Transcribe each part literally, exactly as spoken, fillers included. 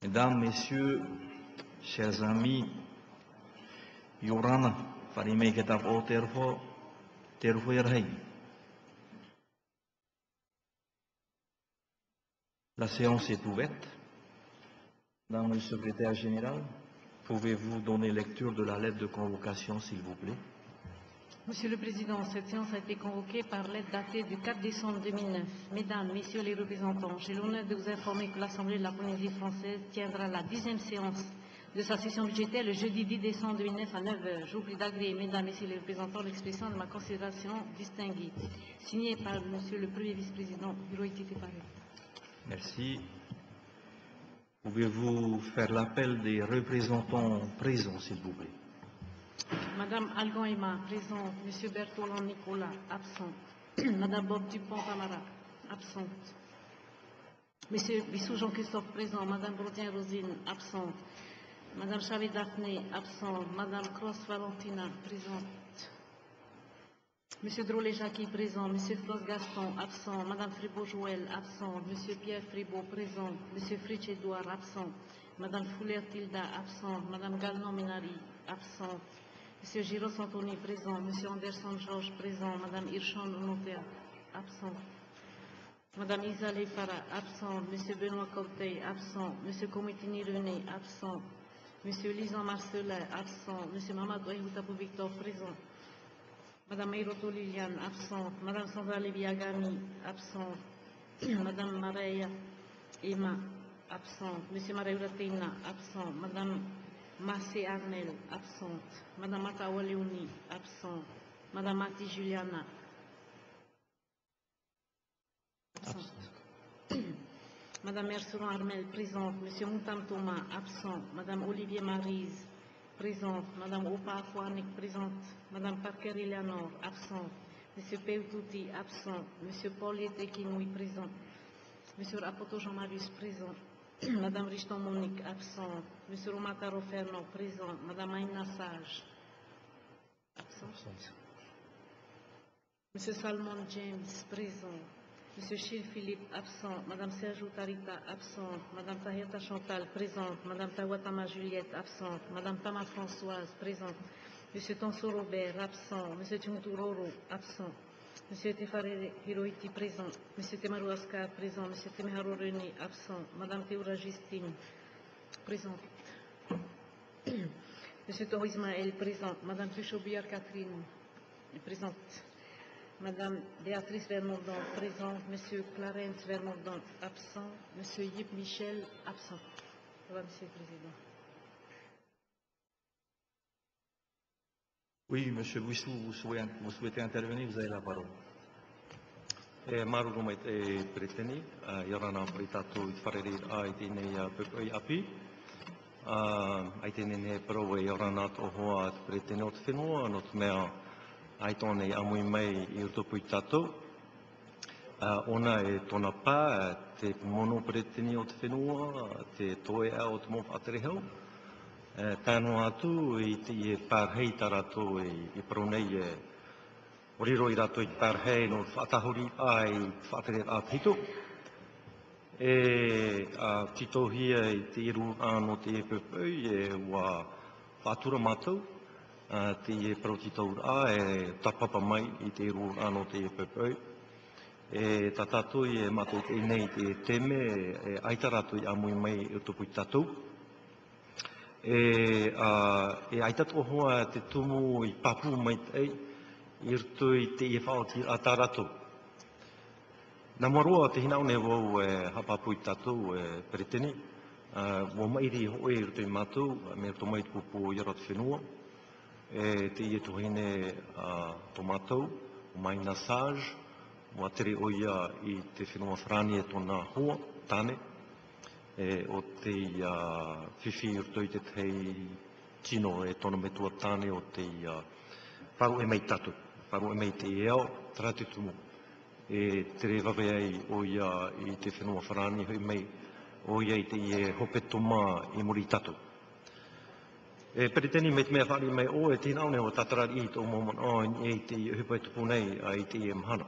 Mesdames, Messieurs, chers amis, Yorana, Farime Ketab O Terfo, Terfo Yerhei. La séance est ouverte. Madame le secrétaire général, pouvez-vous donner lecture de la lettre de convocation, s'il vous plaît? Monsieur le Président, cette séance a été convoquée par lettre datée du quatre décembre deux mille neuf. Mesdames, Messieurs les représentants, j'ai l'honneur de vous informer que l'Assemblée de la Polynésie française tiendra la dixième séance de sa session budgétaire le jeudi dix décembre deux mille neuf à neuf heures. Je vous prie d'agréer, Mesdames, Messieurs les représentants, l'expression de ma considération distinguée, signée par Monsieur le Premier vice-président Hirohiti Te Whare. Merci. Pouvez-vous faire l'appel des représentants présents, s'il vous plaît? Madame Algon Emma, présente. Monsieur Bertolon Nicolas, absent. Madame Bob Dupont-Camara, absente. Monsieur Bissou Jean-Christophe, présent. Madame Brodien Rosine, absente. Madame Chavé Daphné, absente. Madame Cross Valentina, présente. Monsieur Drolet Jackie, présent. Monsieur Floss Gaston, absent. Madame Fribourg Joël, absente. Monsieur Pierre Fribourg, présent. Monsieur Fritz Edouard, absent. Madame Fouler Tilda, absente. Madame Galnon Minari, absente. Monsieur Giros Anthony, présent. Monsieur Anderson Georges, présent. Madame Hirschon Notea, absent. Madame Isa Lefara, absent. Monsieur Benoît Corteil, absent. Monsieur Comitini René, absent. Monsieur Lisan Marcelin, absent. Monsieur Mamadou Ehoutabou Victor, présent. Madame Meiroto Liliane, absente. Madame Sandra Leviagami, absente. Madame Mareya Emma, absente. Monsieur Mareya Teina, absent. Madame Massé Armel, absente. Madame Matawa Léonie, absente. Madame Mati Juliana, absente. Madame Merceron Armel, présente. Monsieur Moutam Thomas, absent. Madame Olivier Marise, présente. Madame Opa Afouanik, présente. Madame Parker Eleanor, absente. Monsieur Peutouti, absent. Monsieur Paul Yetekinoui, présent. Monsieur Rapoto Jean-Marius, présent. Madame Richton Monique, absente. Monsieur Romataro Fernand, présent. Madame Aïna Sage, absente. Monsieur Salmon James, présent. Monsieur Chil Philippe, absent. Madame Sergio Tarita, absente. Madame Tahirta Chantal, présente. Madame Tawatama Juliette, absente. Madame Tama Françoise, présente. Monsieur Tonso Robert, absent. Monsieur Tumuturoro, absent. Monsieur Tefare Hirohiti, présent. Monsieur Temaru Ascar, présent. Monsieur Temeharo René, absent. Madame Théoura Justine, présente. Monsieur Toho Ismaël, présent. Madame Truchot-Billard Catherine, présente. Madame Béatrice Vermordant, présente. Monsieur Clarence Vermordant, absent. Monsieur Yip Michel, absent. Au revoir, Monsieur le Président. Oui, Monsieur Bouissou, vous souhaitez, vous souhaitez intervenir, vous avez la parole. E maru mai te preteni, yorana pritatu i whareri a i tine pepoi api. A i tine ne pro e yorana to hoa te preteni o te whenua, no te mea ai tone amui mai i utopu i tatou. Ona e tona pā, te mono preteni o te whenua, te toe a o te mofa aterehau. Tāno atu i te i pārhei tarato i paronei e oriro i rato i pārhei no whaatahori ai whaatere a pito. E titohia i te iru ano te e pepui e wa whaatura mātou. Te e protitaur a e tapapa mai i te iru ano te e pepui. E tatato i e mātou te nei te teme e aitarato i amui mai i utopu i tatou. E, uh, e aitato hoa te tumu i papu mai tei, i rutu i te i whaoti a tā ratu. Nā maroa te hinaune wau e hapapu i tātou e pereteni, uh, wā mairi hoe i rutu i mātou, me to mai tupu i arat whenua, e te i e tuhine uh, to mātou, o mai nā sāj, wā tere oia i te whenua whrani e tōna hoa, tāne, e o te uh, whiwhi urto i te tei tino e tona me tua tāne o te uh, wharu e mei tatu, wharu e mei te eo, trate tumu. E tere wawe ai o ia i te whenua wharani hui mei, o ia i te e hope toma i muri tatu. E periteni me te mea whari mai o e tinaune o tatarari i tō momon o i te hupai tupu nei a i te e mahana.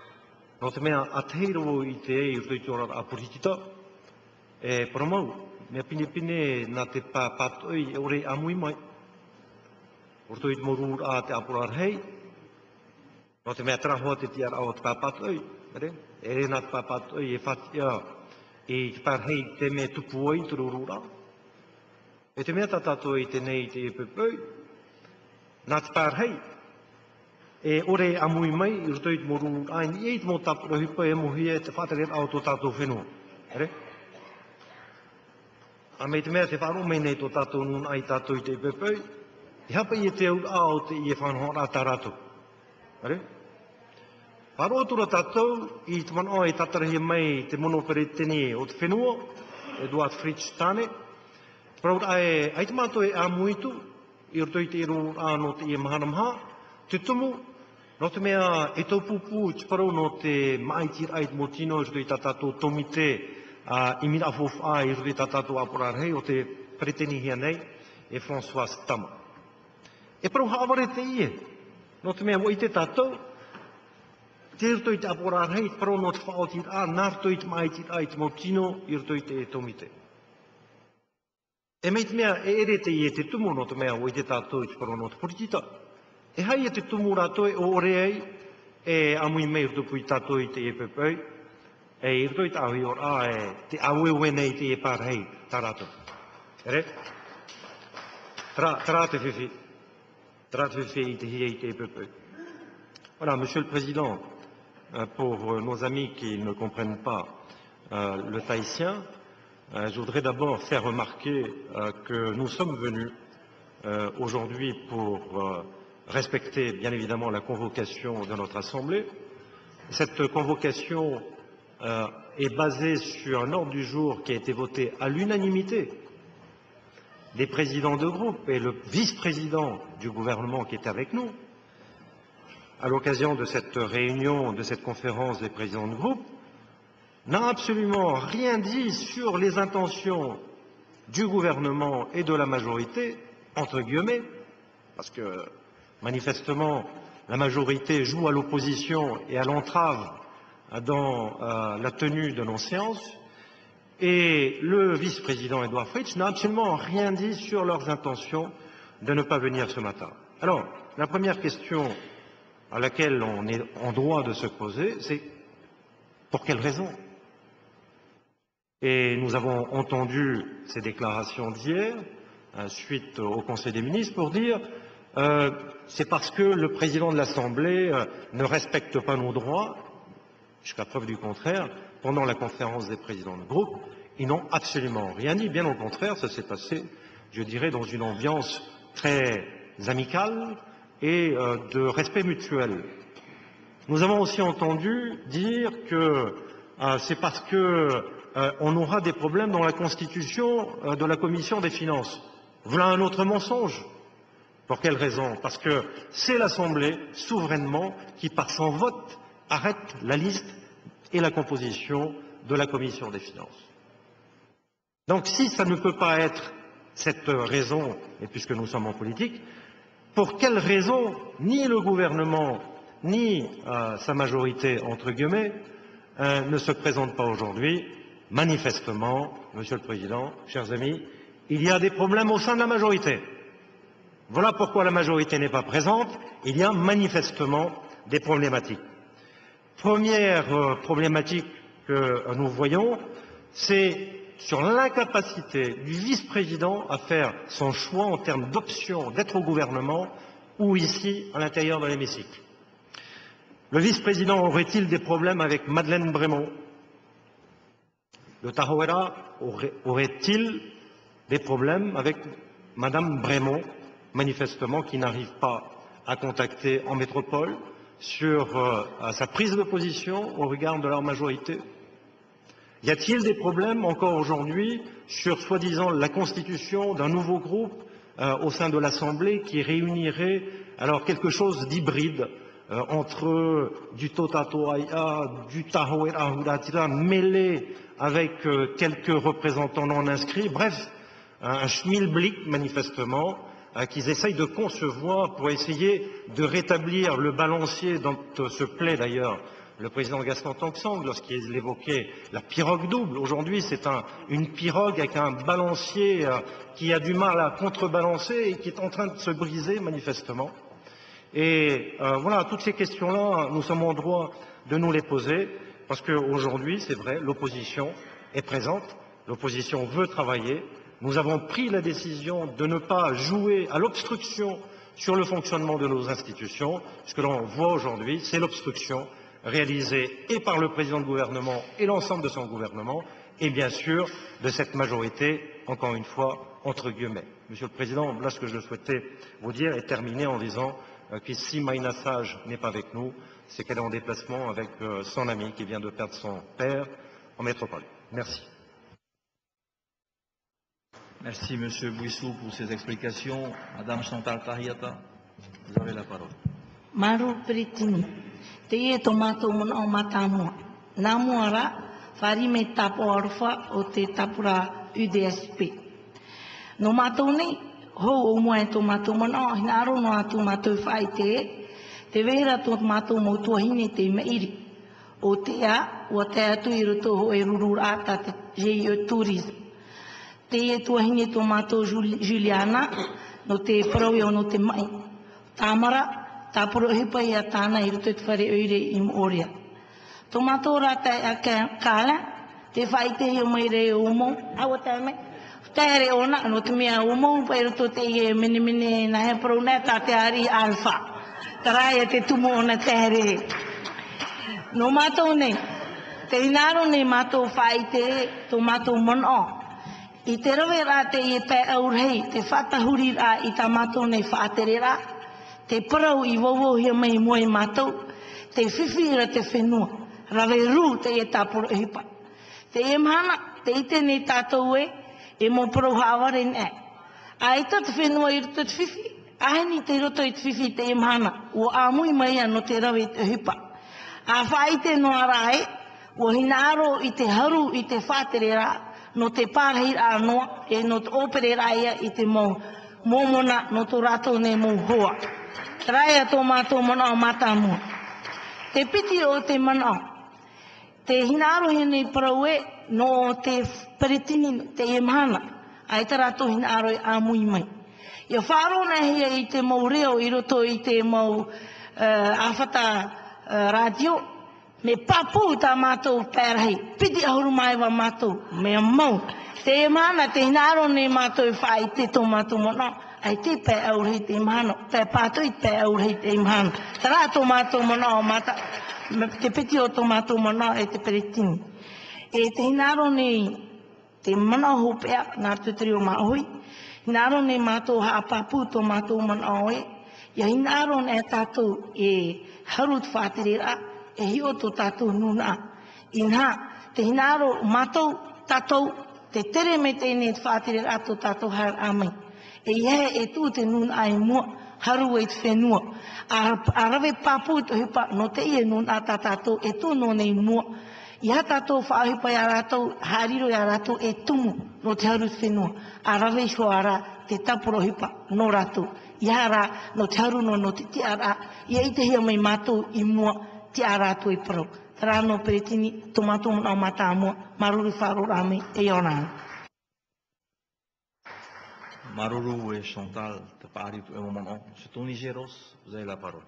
No te mea a teiro i te e urto i te ora a puritita, e paramau, mea pine pine nā te pāpātoi e ore amui mai. Orto i te morur a te apurar hei, no te mea trahoa te tiara au te pāpātoi, e re nā te pāpātoi e whatia i te parhei te mea tupu oi te rurura. E te mea tatato i te nei te epepeu, nā te parhei, e ore amui mai i roto i te morur a ni e te mo tapura hipa e mohi e te whataret au tō tātou whenua. A mei te mea te wharo mei nei tō tātou nun ai tātou i te epepeu, i hapa i e te au au te i e whanhora tā rātou. Wharo tura tātou i te manoa i tatarahi mai te mono pere tene o te whenua, Eduard Fritz tāne, Praut ai, ai te mātou e āmuitu, i roto i te ero āno te i e maharamha, te tumu, no te mea e tau pupu, te parau no te maitir ai te motino, i roto i tātou tomite, i mira fof ai, i roto i tātou aporarhei, o te preteni hia nei, e François Tama. E parau haaware te ie, no te mea wo i te tātou, te roto i te aporarhei, te parau no te whaotir a, nā roto i te maitir ai te motino, i roto i te tomite. E mei te mea e ere te ie te tumu no te mea o i te tātou i te parau no te poritita. E hai e te tumu rātou e o ore ei, e amui mei rutupu i tātou i te e pepeu, e i rutu i te ahui ora e te awewe nei te e pārhei tā rātou. Ere? Tra te whiwhi. Tra te whiwhi i te hia i te e pepeu. Voilà, Monsieur le Président, pour nos amis qui ne comprennent pas euh, le tahitien, euh, je voudrais d'abord faire remarquer euh, que nous sommes venus euh, aujourd'hui pour euh, respecter bien évidemment la convocation de notre Assemblée. Cette convocation euh, est basée sur un ordre du jour qui a été voté à l'unanimité des présidents de groupe et le vice-président du gouvernement qui était avec nous. À l'occasion de cette réunion, de cette conférence des présidents de groupe, n'a absolument rien dit sur les intentions du gouvernement et de la majorité, entre guillemets, parce que manifestement la majorité joue à l'opposition et à l'entrave dans euh, la tenue de nos séances, et le vice-président Eduard Fritz n'a absolument rien dit sur leurs intentions de ne pas venir ce matin. Alors, la première question à laquelle on est en droit de se poser, c'est pour quelle raison? Et nous avons entendu ces déclarations d'hier, euh, suite au Conseil des ministres, pour dire euh, c'est parce que le président de l'Assemblée euh, ne respecte pas nos droits, jusqu'à preuve du contraire, pendant la conférence des présidents de groupe. Ils n'ont absolument rien dit, bien au contraire, ça s'est passé, je dirais, dans une ambiance très amicale et euh, de respect mutuel. Nous avons aussi entendu dire que euh, c'est parce que euh, on aura des problèmes dans la constitution euh, de la Commission des finances. Voilà un autre mensonge. Pour quelle raison? Parce que c'est l'Assemblée, souverainement, qui, par son vote, arrête la liste et la composition de la Commission des finances. Donc si ça ne peut pas être cette raison, et puisque nous sommes en politique, pour quelle raison ni le gouvernement, ni euh, sa majorité, entre guillemets, euh, ne se présentent pas aujourd'hui? Manifestement, Monsieur le Président, chers amis, il y a des problèmes au sein de la majorité. Voilà pourquoi la majorité n'est pas présente. Il y a manifestement des problématiques. Première euh, problématique que nous voyons, c'est sur l'incapacité du vice-président à faire son choix en termes d'option d'être au gouvernement ou ici à l'intérieur de l'hémicycle. Le vice-président aurait-il des problèmes avec Madeleine Brémond? Le Tahoera aurait-il des problèmes avec Madame Brémond, manifestement qui n'arrive pas à contacter en métropole sur euh, sa prise de position au regard de leur majorité? Y a-t-il des problèmes encore aujourd'hui sur, soi-disant, la constitution d'un nouveau groupe euh, au sein de l'Assemblée qui réunirait alors quelque chose d'hybride euh, entre du Totatoaïa, du Tahoera Huratira mêlé avec euh, quelques représentants non inscrits, bref, un schmilblick manifestement euh, qu'ils essayent de concevoir pour essayer de rétablir le balancier dont euh, se plaît d'ailleurs le président Gaston Tong-Sang lorsqu'il évoquait la pirogue double. Aujourd'hui, c'est un, une pirogue avec un balancier euh, qui a du mal à contrebalancer et qui est en train de se briser manifestement. Et euh, voilà, toutes ces questions-là, nous sommes en droit de nous les poser parce qu'aujourd'hui, c'est vrai, l'opposition est présente, l'opposition veut travailler. Nous avons pris la décision de ne pas jouer à l'obstruction sur le fonctionnement de nos institutions. Ce que l'on voit aujourd'hui, c'est l'obstruction réalisée et par le président du gouvernement et l'ensemble de son gouvernement, et bien sûr de cette majorité, encore une fois, entre guillemets. Monsieur le Président, là ce que je souhaitais vous dire et terminer en disant euh, que si Maïna Sage n'est pas avec nous, c'est qu'elle est en déplacement avec euh, son ami qui vient de perdre son père en métropole. Merci. Merci, Monsieur Bouissou, pour ces explications. Madame Chantal Tahiata, vous avez la parole. Maru Pritini, te e tomato mon o matamua. Namuara, fari me tapo orfa o te tapura U D S P. No matou nei, ho o moe tomato mon o, hinaro no atu matou whai te, te vera to matou mo tuahine te meiri. O te a, o te atu i roto ho e rurura ata te G Tourism. Te e tuahine to matou Juliana, no te parau no te mai. Tamara, tā puro hipa i a tāna i roto te whare oire i Mooria. Tō mātou rata a kāla, te whai te hio mai rei o mo, awa tā me, tāre ona, no te mea o mo, pai roto te i mene mene na he parau nea tā te ari alfa. Tarai te tumo ona tāre. No mātou nei, te inaro nei mātou whai te, tō mātou mono. I te rawe rā te i pē aurhei, te whatahuri rā i tā mātou nei whātere rā. Te parau i wowo hia mai moe mātou, te whiwhira te whenua, rawe rū te e tāporo e hipa. Te e mahana, te ite nei tātou e, e mō parau hāware nē. A i tā te whenua i roto te whiwhi, aheni te roto i te whiwhi te e mahana, o āmui mai no te rawe te hipa. A whai te noa rai, o hinaro i te haru i te whātere rā, no te pārhei rā noa, e no te opere rāia i te mō mōmona no tō rātou nei mō hoa. Raya tō mātou mana o mātāmua. Te piti o te mana o. Te hinaro hene parau e no te peretini te e mahana. Ai tā rātou hinaro e āmui mai. Ia whārona hea i te mau reo i roto i te mau uh, awhata uh, radio. Me papu tā mātou pērhei. Piti ahuru mai wa mātou. Mea mau. Te e mahana te hinaro nei mātou e whai te tō mātou mana o. Ai te pē aurhei te imahano, pē pātoi pē aurhei te imahano. Tā rā tō mātou mana o mata, te piti o tō mātou mana e te peretini. E te hinaro nei, te mana o hopea, nā tuturi o maoi, hinaro nei mātou haapapu tō mātou mana o e, ia hinaro nei tātou e harut whātere rā, e hio tō tātou nuna. Inha, te hinaro mātou tātou, te tere me te ne whātere rā tō tātou har amai. E ia e tū te nuna ai mua, haru e te whenua. A, a rawe papu to hipa, no te ie nuna a tātou, e tū no nei mua. Ia tātou whaahipa i a rātou, hariro i a rātou, e tumu no te haru te whenua. A rawe shoara te tapuro hipa, no rātou. Ia rā, no te haru no, no te te ara. Ia i te hia mai mātou i mua, te a rātou i parau. Tā rā no peretini, tō mātou mana o mata mua, maruru whāro rāme, e onana. Maruru et Chantal, te pari un moment. Monsieur Tony Géros, vous avez la parole.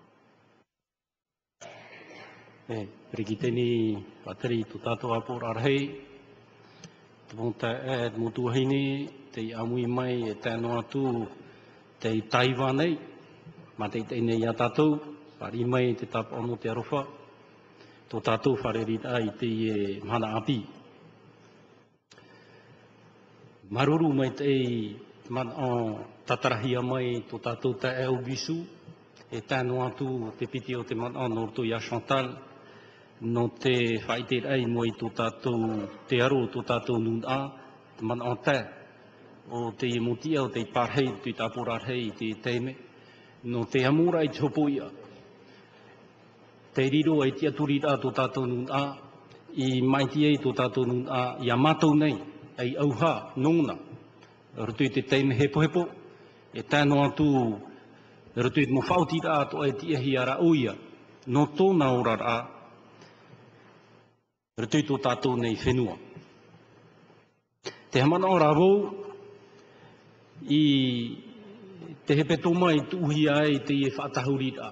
Eh, Prikiteni pateri tu tato apur arhei. Tponta ed mutuhini te amui mai e tano atu te Taiwanei. Ma te te nei atatou, pari mai te tap ono te arofa. To tatou wharerita i te e mana api. Maruru mai te man o tatarahia mai to tātou te eo bisu, e tāno atu te piti o te man o norto ia Chantal, no te whaiter ei moi to tātou te aro to tātou nun a, te man o te, o te imutia o te parhei, te taporarhei, te teime, no te amura i te hopoia. Te riro e tia turira to tātou nun a, i maiti ei to tātou nun a, i a mātou nei, ei auha, nongna. Rutui te teime hepo hepo, e tāno atu, rutui te mo whautira ato e ti ehi ara uia, no tōna ora rā, Rutui tō tātou nei whenua. Te hamana o rāwou, i te hepe tō mai tuhi ai te e whaatahurira.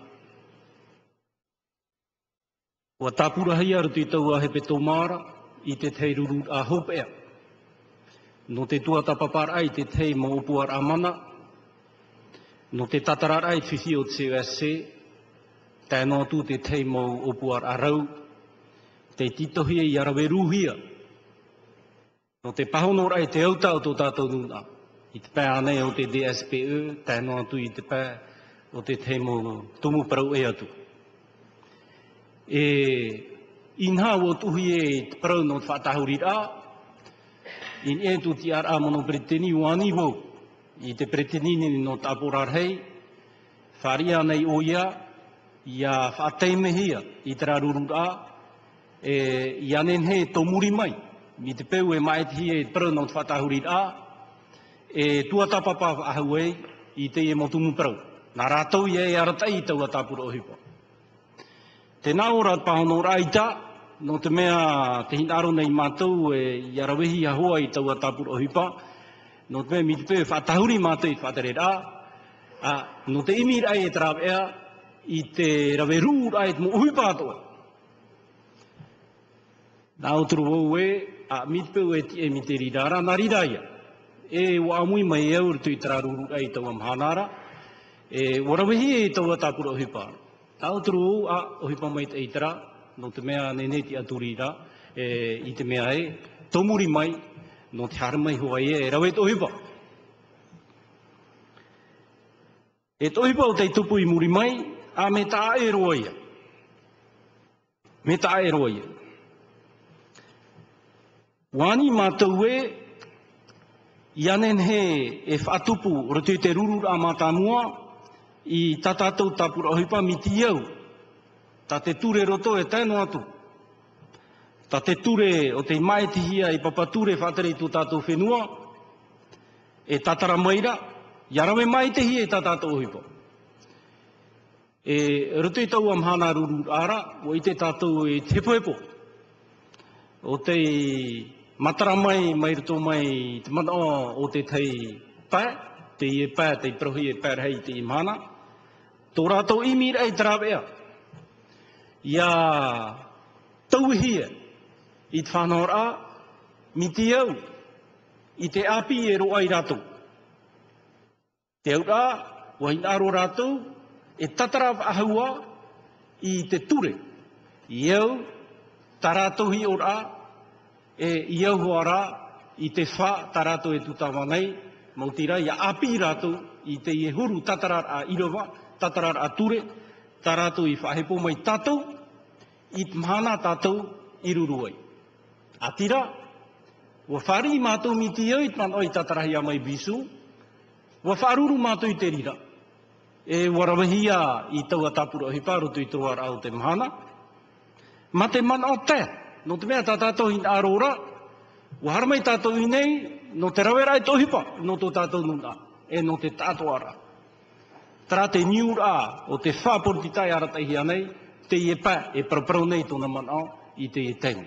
Ua tāpurahia rutui tau a hepe tō māra, i te tei rurut a hopea. No te tuatapapar ai te tei mo upuar a mana, no te tatarar ai whiwhi o te C O S C, tēnā tū te tei mo upuar a rau, te titohia i arawe ruhia. No te pahonor ai te auta o tō tātou nuna. I te pē anei o te D S P E, tēnā tū i te pē o te tei mo tumu parau e atu. E inha o tuhi e te parau no te whaatahurira, in e tu ti ar a mono preteni wani wo, i te preteni ni no tāporar hei, wharia nei o ia, ia whaateimehia i te rarurura, e ianen he tō muri mai, mi te peu e maetihi e te parau no te whaatahurira, e tuatapapa ahu ei, i te e motumu parau. Nā rātou i e aratai i tau a tāpura o hipa. Te nāora pahonora i tā, no te mea te hinaro nei mātou e i arawehi ahoa i tau a tāpura o hipa, no te mea mi te peu whaatahuri mātou i whaatarera, a, no te imi rai e tarawea, i te rawe rū rai te mo uhipa atoa. Nā oturu wau e, a mi te peu e ti e mi te rirara, nā riraia. E wa amui mai e aur tu i tararuru rai tau am hanara, e warawehi e tau a tāpura o hipa. Tā oturu a o hipa mai te eitara, no te mea neneti aturira, e, i te mea e, tomuri mai, no te haramai hoa e, e rawe to hipa. E to hipa o te tupu i muri mai, a me tā e roia. Me tā e roia. Wani mātou e, ianen he e whaatupu rotu te rurur a mātāmua i tātātou tāpura o hipa miti iau. Tā te ture roto e tēno atu. Tā te ture o te maetihia i papature whātere i tō tātou whenua, e tātara maira, i arawe maetihi e tātātou o hipa. E rotu i tau am hana rurur ara, o i te tātou e tepoepo. O te matara mai, mai rito mai, te mana o te tei pā, te i e pā, te i prohi e pā rei te i mana. Tō rātou imi rei tarawea. Ia tauhia, i te whanora, mi te au, i te api e roa i rātou. Te au rā, wa in aro rātou, e tatara ahua i te ture. I au, tā rātou hi o rā, e iau hoa rā, i te wha, tā rātou e tutawa nei, mautira, ia api rātou, i te i huru tatarar a irawa, tatarar a ture, tā rātou i whahepo mai tātou, i mhana tātou i ruruai. A tira, wa whari mātou mi te iau, i tāna oi tatarahi a mai bisu, wa wharuru mātou i te rira. E warawahia i tau a tāpura o hipa, rotu i toa rao te mhana, ma te mana o te, no te mea tā tātou i ārora, wa haramai tātou i nei, no te rawera i tohipa, no tō tātou nuna, e no te tātou ara. Tara te niura o te whāportitai aratahi anei, te i e pā, e paraparau nei tōna mana i te i tengu.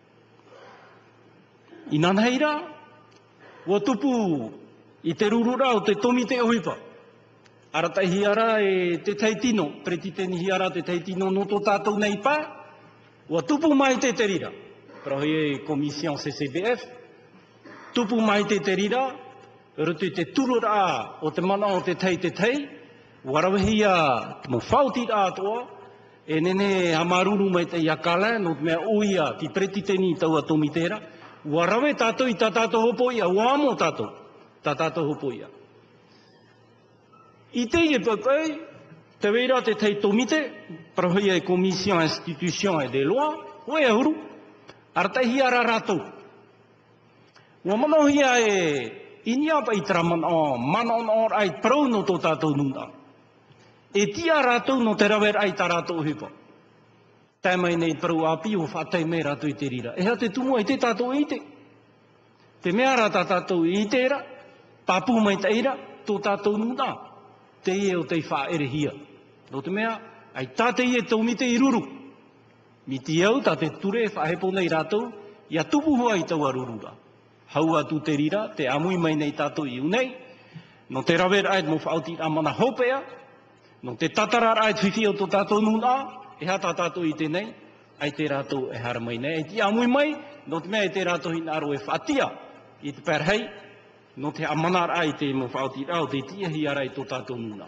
I nanheira, wa tupu i te rurura o te tomi te ohipa. Aratahi ara e te teitino, preti teni hi ara te teitino no tō tātou nei pā, wa tupu mai te te rira, prahi e Komision C C B F, tupu mai te te rira, rutu te turura o te mana o te tei te tei, warawahia mo whauti rā toa, e nene hamaruru mai te iakala, no te mea oia ki preti teni taua tomitera, warawe tātou i tā tātou hopo ia, wamo tātou, tā tātou hopo ia. I te i e papai, te weira te tei tomite, prahi e Komision Institution e de Loa, o e huru, aratahi ara rātou. Wa manohia e iniapa i tara mana o, mana on or ai prau no tō tātou nuna. E tia rātou no te rawer ai tā rātou hipa. Tai mai nei prau api o whātai mei rātou i te rira. E ha te tumu ai te tātou i te. Te mea rā tā tātou i te ra, papu mai te ira, tō tātou nuna. Te e o te wha ere hia. No te mea, ai tāte i e taumite i ruru. miti au ta te ture whahepo nei rātou, ia tupu hoa i tau arurura. Haua tu te rira, te amui mai nei tātou i unei, no te rawera ait mo whaoti amana hopea, no te tatarar ait whiwhi o tō tātou nuna, e hata tātou i tenei, ai te rātou e hara mai nei, ai ti amui mai, no te mea e te rātou hina aro e whaatia, i te perhei, no te amanar ai te mo whaoti rao, te tia hi arai tō tātou nuna.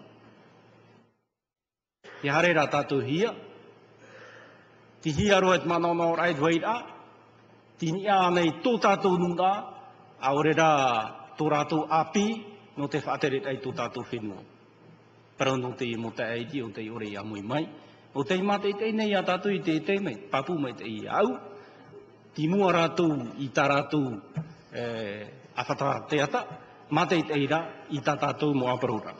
Te hare rā tātou hia, ti hi aro et manonor ait waira, ti ni a nei tō tātou nuna, a ore rā tō rātou api, no te whaateret ai tō tātou whenua. Parau no te mo te aiti o te ore i amui mai, o te mate i te nei a tātou i te te mei, papu mai te i au, ti mua rātou i tā rātou eh, awhata te ata, mate i te ira i tā tātou mo aparora.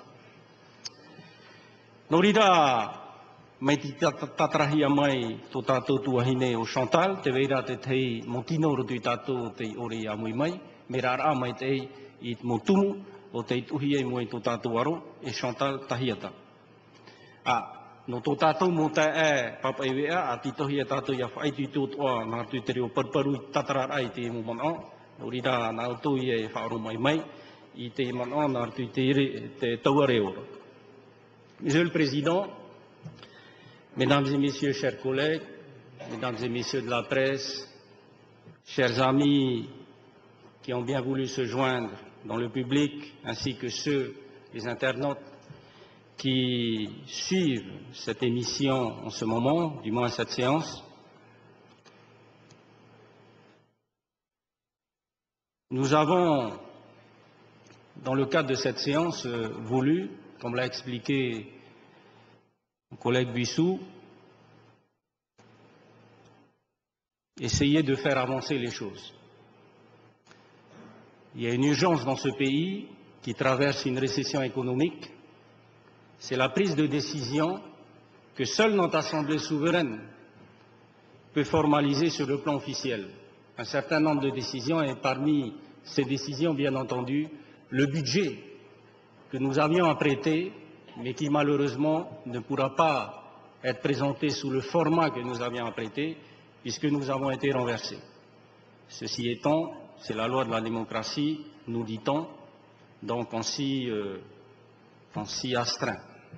Nō rira, mai ti tatarahia mai tō tātou tuahine o Chantal, te weira te tei mo tino rotu i tātou te ore i amui mai, me rara mai te i mo tumu, o te uhi e mo i tō tātou aro, e Chantal tahiata. A, no tō tātou mo te e papa e wea, a titohi e tātou ia whaitu i tō toa, nā tu te reo parparu i tatarar ai te mo mana, no rira nā tō i e whaaro mai mai, i te mana, nā tu te, te taua reo. Monsieur le Président, Mesdames et Messieurs, chers collègues, Mesdames et Messieurs de la presse, chers amis qui ont bien voulu se joindre dans le public, ainsi que ceux, les internautes, qui suivent cette émission en ce moment, du moins cette séance, nous avons, dans le cadre de cette séance, voulu, comme l'a expliqué mon collègue Bissou, essayer de faire avancer les choses. Il y a une urgence dans ce pays qui traverse une récession économique. C'est la prise de décision que seule notre Assemblée souveraine peut formaliser sur le plan officiel. Un certain nombre de décisions et parmi ces décisions, bien entendu, le budget que nous avions apprêté, mais qui malheureusement ne pourra pas être présenté sous le format que nous avions apprêté, puisque nous avons été renversés. Ceci étant, c'est la loi de la démocratie, nous dit-on, donc on s'y euh, on s'y astreint.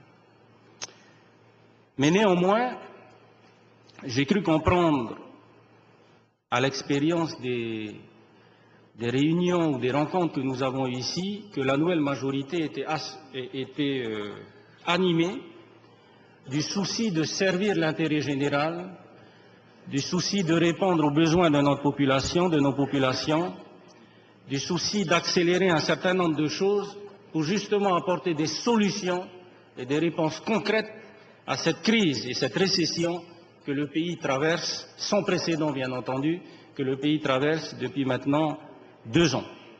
Mais néanmoins, j'ai cru comprendre à l'expérience des, des réunions ou des rencontres que nous avons eues ici que la nouvelle majorité était, as, était euh, animée du souci de servir l'intérêt général, du souci de répondre aux besoins de notre population, de nos populations, du souci d'accélérer un certain nombre de choses pour justement apporter des solutions et des réponses concrètes à cette crise et cette récession que le pays traverse, sans précédent bien entendu, que le pays traverse depuis maintenant deux ans.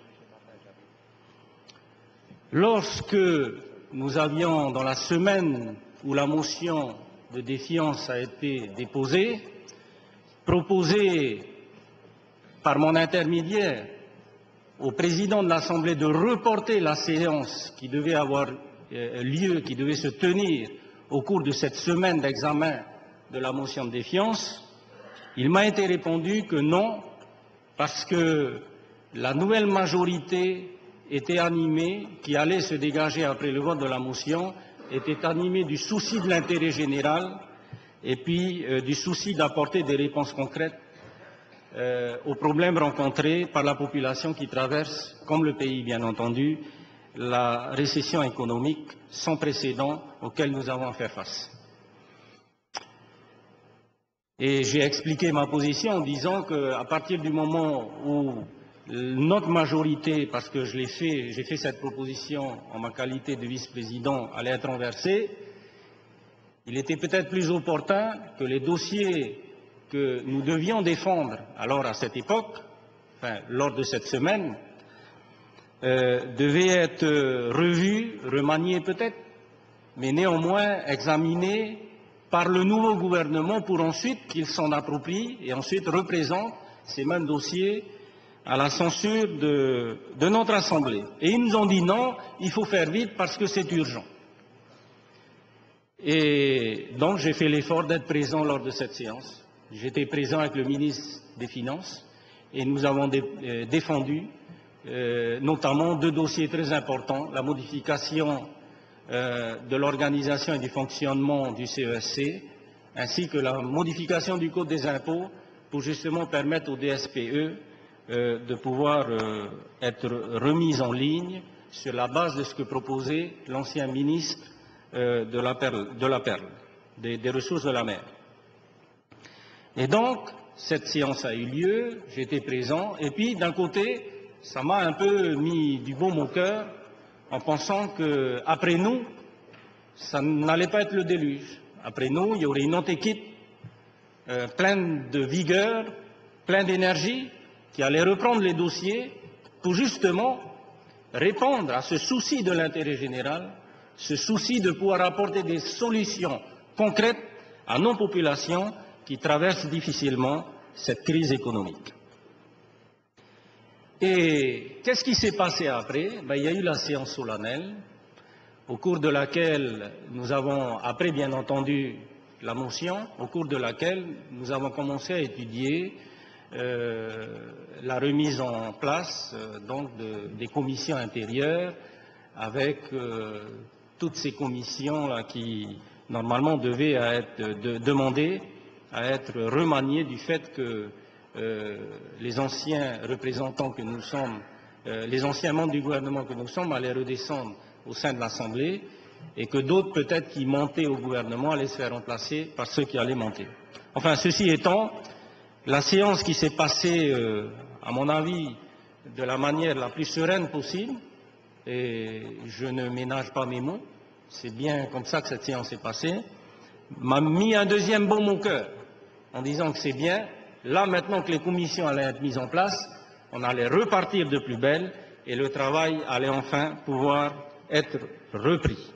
Lorsque nous avions, dans la semaine où la motion de défiance a été déposée, proposé par mon intermédiaire au président de l'Assemblée de reporter la séance qui devait avoir euh, lieu, qui devait se tenir au cours de cette semaine d'examen de la motion de défiance, il m'a été répondu que non, parce que la nouvelle majorité était animée, qui allait se dégager après le vote de la motion, était animée du souci de l'intérêt général et puis euh, du souci d'apporter des réponses concrètes euh, aux problèmes rencontrés par la population qui traverse, comme le pays bien entendu, la récession économique sans précédent auquel nous avons à faire face. Et j'ai expliqué ma position en disant qu'à partir du moment où notre majorité, parce que je l'ai fait, j'ai fait cette proposition en ma qualité de vice-président, allait être renversée, il était peut-être plus opportun que les dossiers que nous devions défendre alors à cette époque, enfin lors de cette semaine, euh, devaient être revus, remaniés peut-être, mais néanmoins examinés par le nouveau gouvernement pour ensuite qu'il s'en approprie et ensuite représente ces mêmes dossiers à la censure de, de notre Assemblée. Et ils nous ont dit non, il faut faire vite parce que c'est urgent. Et donc j'ai fait l'effort d'être présent lors de cette séance J'étais présent avec le ministre des Finances et nous avons dé, euh, défendu euh, notamment deux dossiers très importants, la modification euh, de l'organisation et du fonctionnement du C E S C, ainsi que la modification du Code des impôts pour justement permettre au D S P E euh, de pouvoir euh, être remise en ligne sur la base de ce que proposait l'ancien ministre euh, de la perle, de la perle des, des ressources de la mer. Et donc, cette séance a eu lieu, j'étais présent, et puis d'un côté, ça m'a un peu mis du baume au cœur en pensant qu'après nous, ça n'allait pas être le déluge. Après nous, il y aurait une autre équipe euh, pleine de vigueur, pleine d'énergie, qui allait reprendre les dossiers pour justement répondre à ce souci de l'intérêt général, ce souci de pouvoir apporter des solutions concrètes à nos populations qui traversent difficilement cette crise économique. Et qu'est-ce qui s'est passé après? Ben, il y a eu la séance solennelle, au cours de laquelle nous avons, après bien entendu la motion, au cours de laquelle nous avons commencé à étudier euh, la remise en place euh, donc de, des commissions intérieures, avec euh, toutes ces commissions-là qui normalement devaient être de, demandées à être remaniées du fait que euh, les anciens représentants que nous sommes, euh, les anciens membres du gouvernement que nous sommes allaient redescendre au sein de l'Assemblée et que d'autres peut-être qui montaient au gouvernement allaient se faire remplacer par ceux qui allaient monter. Enfin, ceci étant, la séance qui s'est passée, euh, à mon avis, de la manière la plus sereine possible, et je ne ménage pas mes mots, c'est bien comme ça que cette séance s'est passée, m'a mis un deuxième baume au cœur, en disant que c'est bien, là maintenant que les commissions allaient être mises en place, on allait repartir de plus belle et le travail allait enfin pouvoir être repris.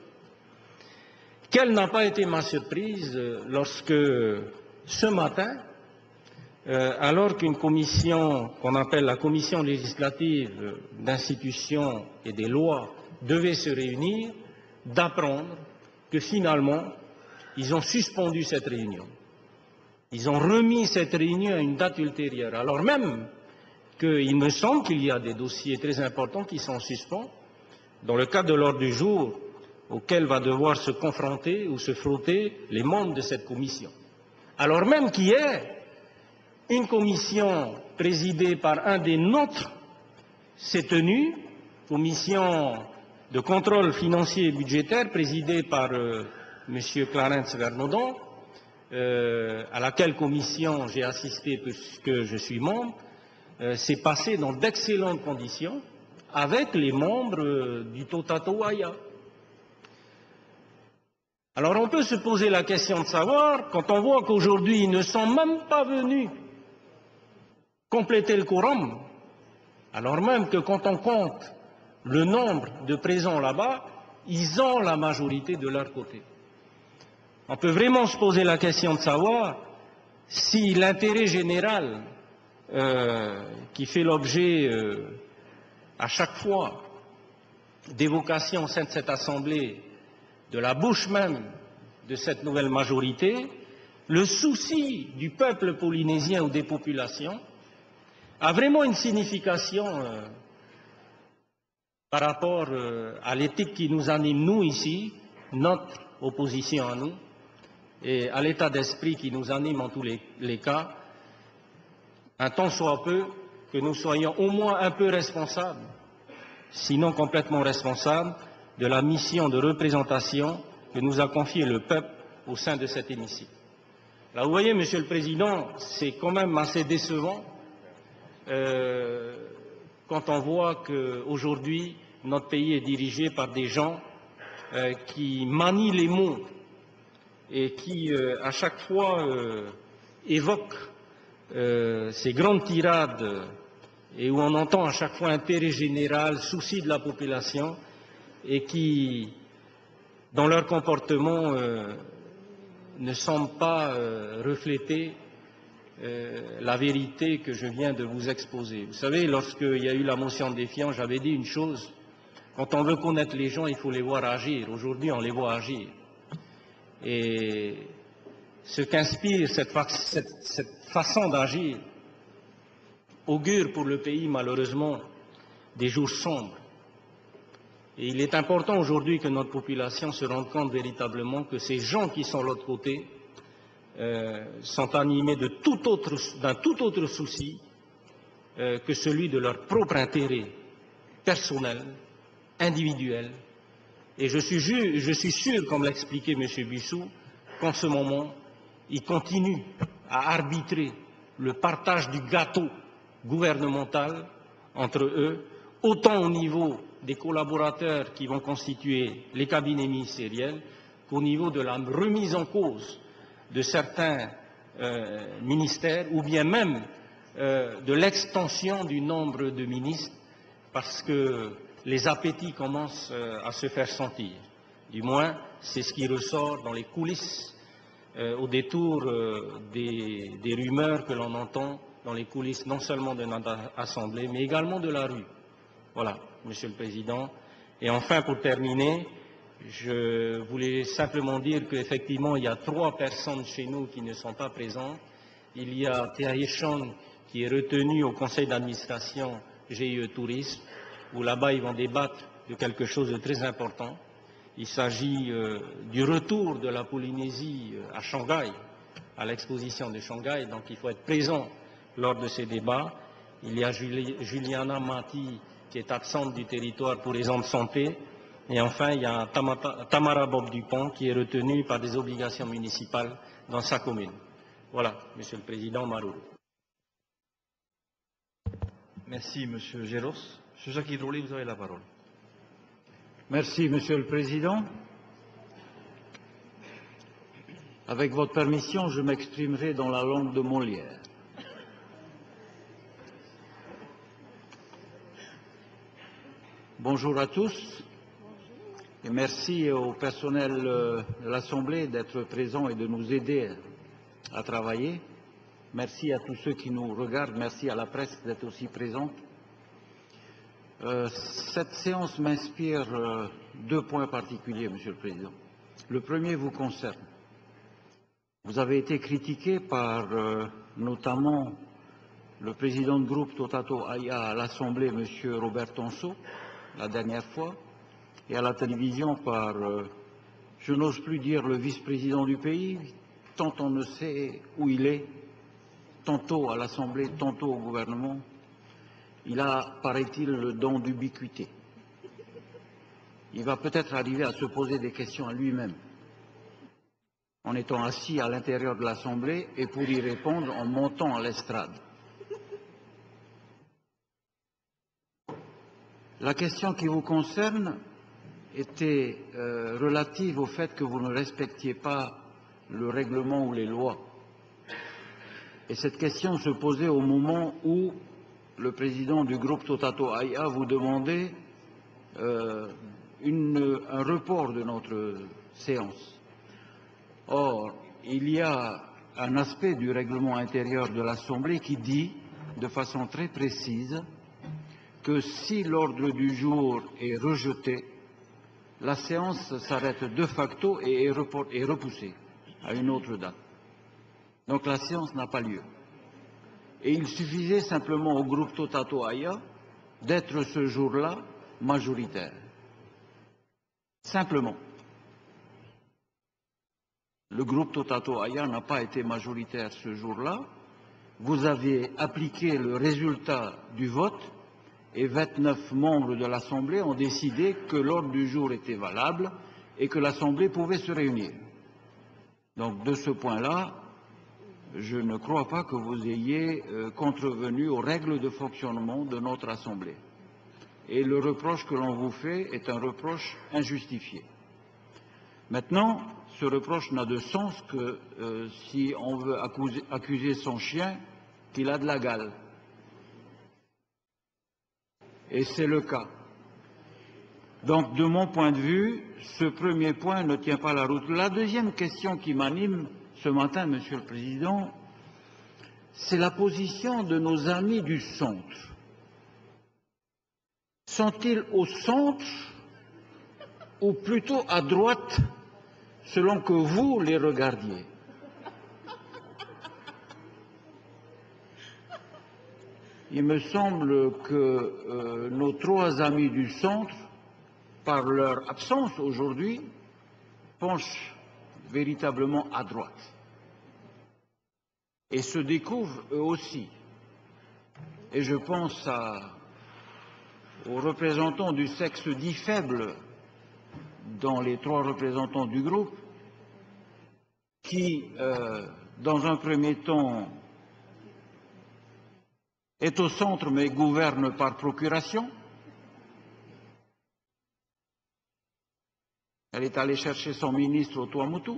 Quelle n'a pas été ma surprise lorsque, ce matin, euh, alors qu'une commission qu'on appelle la commission législative d'institutions et des lois devait se réunir, d'apprendre que finalement, ils ont suspendu cette réunion. Ils ont remis cette réunion à une date ultérieure, alors même qu'il me semble qu'il y a des dossiers très importants qui sont en suspens, dans le cadre de l'ordre du jour auquel va devoir se confronter ou se frotter les membres de cette commission. Alors même qu'hier, une commission présidée par un des nôtres s'est tenue, commission de contrôle financier et budgétaire présidée par euh, M. Clarence Vernodon, euh, à laquelle commission j'ai assisté puisque je suis membre, euh, s'est passée dans d'excellentes conditions avec les membres euh, du Totatoaya. Alors on peut se poser la question de savoir, quand on voit qu'aujourd'hui ils ne sont même pas venus compléter le quorum, alors même que quand on compte le nombre de présents là-bas, ils ont la majorité de leur côté. On peut vraiment se poser la question de savoir si l'intérêt général euh, qui fait l'objet euh, à chaque fois d'évocation au sein de cette Assemblée, de la bouche même de cette nouvelle majorité, le souci du peuple polynésien ou des populations a vraiment une signification euh, par rapport euh, à l'éthique qui nous anime, nous ici, notre opposition à nous, et à l'état d'esprit qui nous anime en tous les, les cas, un tant soit peu que nous soyons au moins un peu responsables, sinon complètement responsables, de la mission de représentation que nous a confiée le peuple au sein de cet hémicycle. Là, vous voyez, Monsieur le Président, c'est quand même assez décevant euh, quand on voit qu'aujourd'hui, notre pays est dirigé par des gens euh, qui manient les mots et qui, euh, à chaque fois, euh, évoquent euh, ces grandes tirades et où on entend à chaque fois intérêt général, souci de la population, et qui, dans leur comportement, euh, ne semblent pas euh, refléter euh, la vérité que je viens de vous exposer. Vous savez, lorsqu'il y a eu la motion de défiance, j'avais dit une chose, quand on veut connaître les gens, il faut les voir agir. Aujourd'hui, on les voit agir. Et ce qu'inspire cette, fa cette, cette façon d'agir augure pour le pays, malheureusement, des jours sombres. Et il est important aujourd'hui que notre population se rende compte véritablement que ces gens qui sont de l'autre côté euh, sont animés de tout autre, d'un tout autre souci euh, que celui de leur propre intérêt personnel, individuel. Et je suis, je suis sûr, comme l'a expliqué M. Bissou, qu'en ce moment, ils continuent à arbitrer le partage du gâteau gouvernemental entre eux, autant au niveau des collaborateurs qui vont constituer les cabinets ministériels qu'au niveau de la remise en cause de certains euh, ministères ou bien même euh, de l'extension du nombre de ministres parce que les appétits commencent euh, à se faire sentir. Du moins, c'est ce qui ressort dans les coulisses euh, au détour euh, des, des rumeurs que l'on entend dans les coulisses non seulement de notre Assemblée, mais également de la rue. Voilà, Monsieur le Président. Et enfin, pour terminer, je voulais simplement dire qu'effectivement, il y a trois personnes chez nous qui ne sont pas présentes. Il y a Théa Echon, qui est retenu au conseil d'administration G I E Tourisme, où là-bas, ils vont débattre de quelque chose de très important. Il s'agit euh, du retour de la Polynésie euh, à Shanghai, à l'exposition de Shanghai, donc il faut être présent lors de ces débats. Il y a Juli Juliana Mati, qui est absente du territoire pour raison de santé. Et enfin, il y a Tamata, Tamara Bob Dupont, qui est retenue par des obligations municipales dans sa commune. Voilà, Monsieur le Président, Marou. Merci, Monsieur Géros. Monsieur Jacques Hidroly, vous avez la parole. Merci, Monsieur le Président. Avec votre permission, je m'exprimerai dans la langue de Molière. Bonjour à tous et merci au personnel de l'Assemblée d'être présent et de nous aider à travailler. Merci à tous ceux qui nous regardent, merci à la presse d'être aussi présente. Euh, cette séance m'inspire euh, deux points particuliers, Monsieur le Président. Le premier vous concerne. Vous avez été critiqué par euh, notamment le président de groupe Totato Aya à l'Assemblée, M. Robert Tonso, la dernière fois, et à la télévision par, euh, je n'ose plus dire le vice-président du pays, tant on ne sait où il est, tantôt à l'Assemblée, tantôt au gouvernement. Il a, paraît-il, le don d'ubiquité. Il va peut-être arriver à se poser des questions à lui-même, en étant assis à l'intérieur de l'Assemblée et pour y répondre en montant à l'estrade. La question qui vous concerne était euh, relative au fait que vous ne respectiez pas le règlement ou les lois. Et cette question se posait au moment où le président du groupe Totato Aya vous demandait euh, une, un report de notre séance. Or, il y a un aspect du règlement intérieur de l'Assemblée qui dit, de façon très précise, que si l'ordre du jour est rejeté, la séance s'arrête de facto et est, report, est repoussée à une autre date. Donc la séance n'a pas lieu. Et il suffisait simplement au groupe Totato Aya d'être ce jour-là majoritaire. Simplement. Le groupe Totato Aya n'a pas été majoritaire ce jour-là. Vous avez appliqué le résultat du vote et vingt-neuf membres de l'Assemblée ont décidé que l'ordre du jour était valable et que l'Assemblée pouvait se réunir. Donc de ce point-là, je ne crois pas que vous ayez euh, contrevenu aux règles de fonctionnement de notre Assemblée. Et le reproche que l'on vous fait est un reproche injustifié. Maintenant, ce reproche n'a de sens que euh, si on veut accuser, accuser son chien qu'il a de la gale. Et c'est le cas. Donc, de mon point de vue, ce premier point ne tient pas la route. La deuxième question qui m'anime ce matin, Monsieur le Président, c'est la position de nos amis du centre. Sont-ils au centre ou plutôt à droite, selon que vous les regardiez? il me semble que euh, nos trois amis du centre, par leur absence aujourd'hui, penchent véritablement à droite et se découvrent eux aussi. Et je pense à, aux représentants du sexe dit faible dans les trois représentants du groupe qui, euh, dans un premier temps, est au centre mais gouverne par procuration. Elle est allée chercher son ministre au Tuamotu.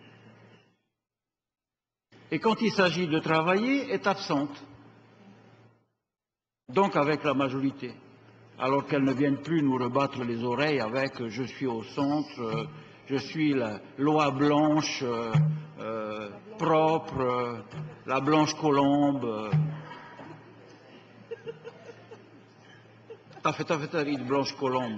Et quand il s'agit de travailler, est absente. Donc avec la majorité. Alors qu'elle ne vienne plus nous rebattre les oreilles avec euh, « je suis au centre, euh, je suis la loi blanche, euh, euh, propre, euh, la blanche colombe euh. ». T'as fait, t'as fait, t'as dit blanche colombe.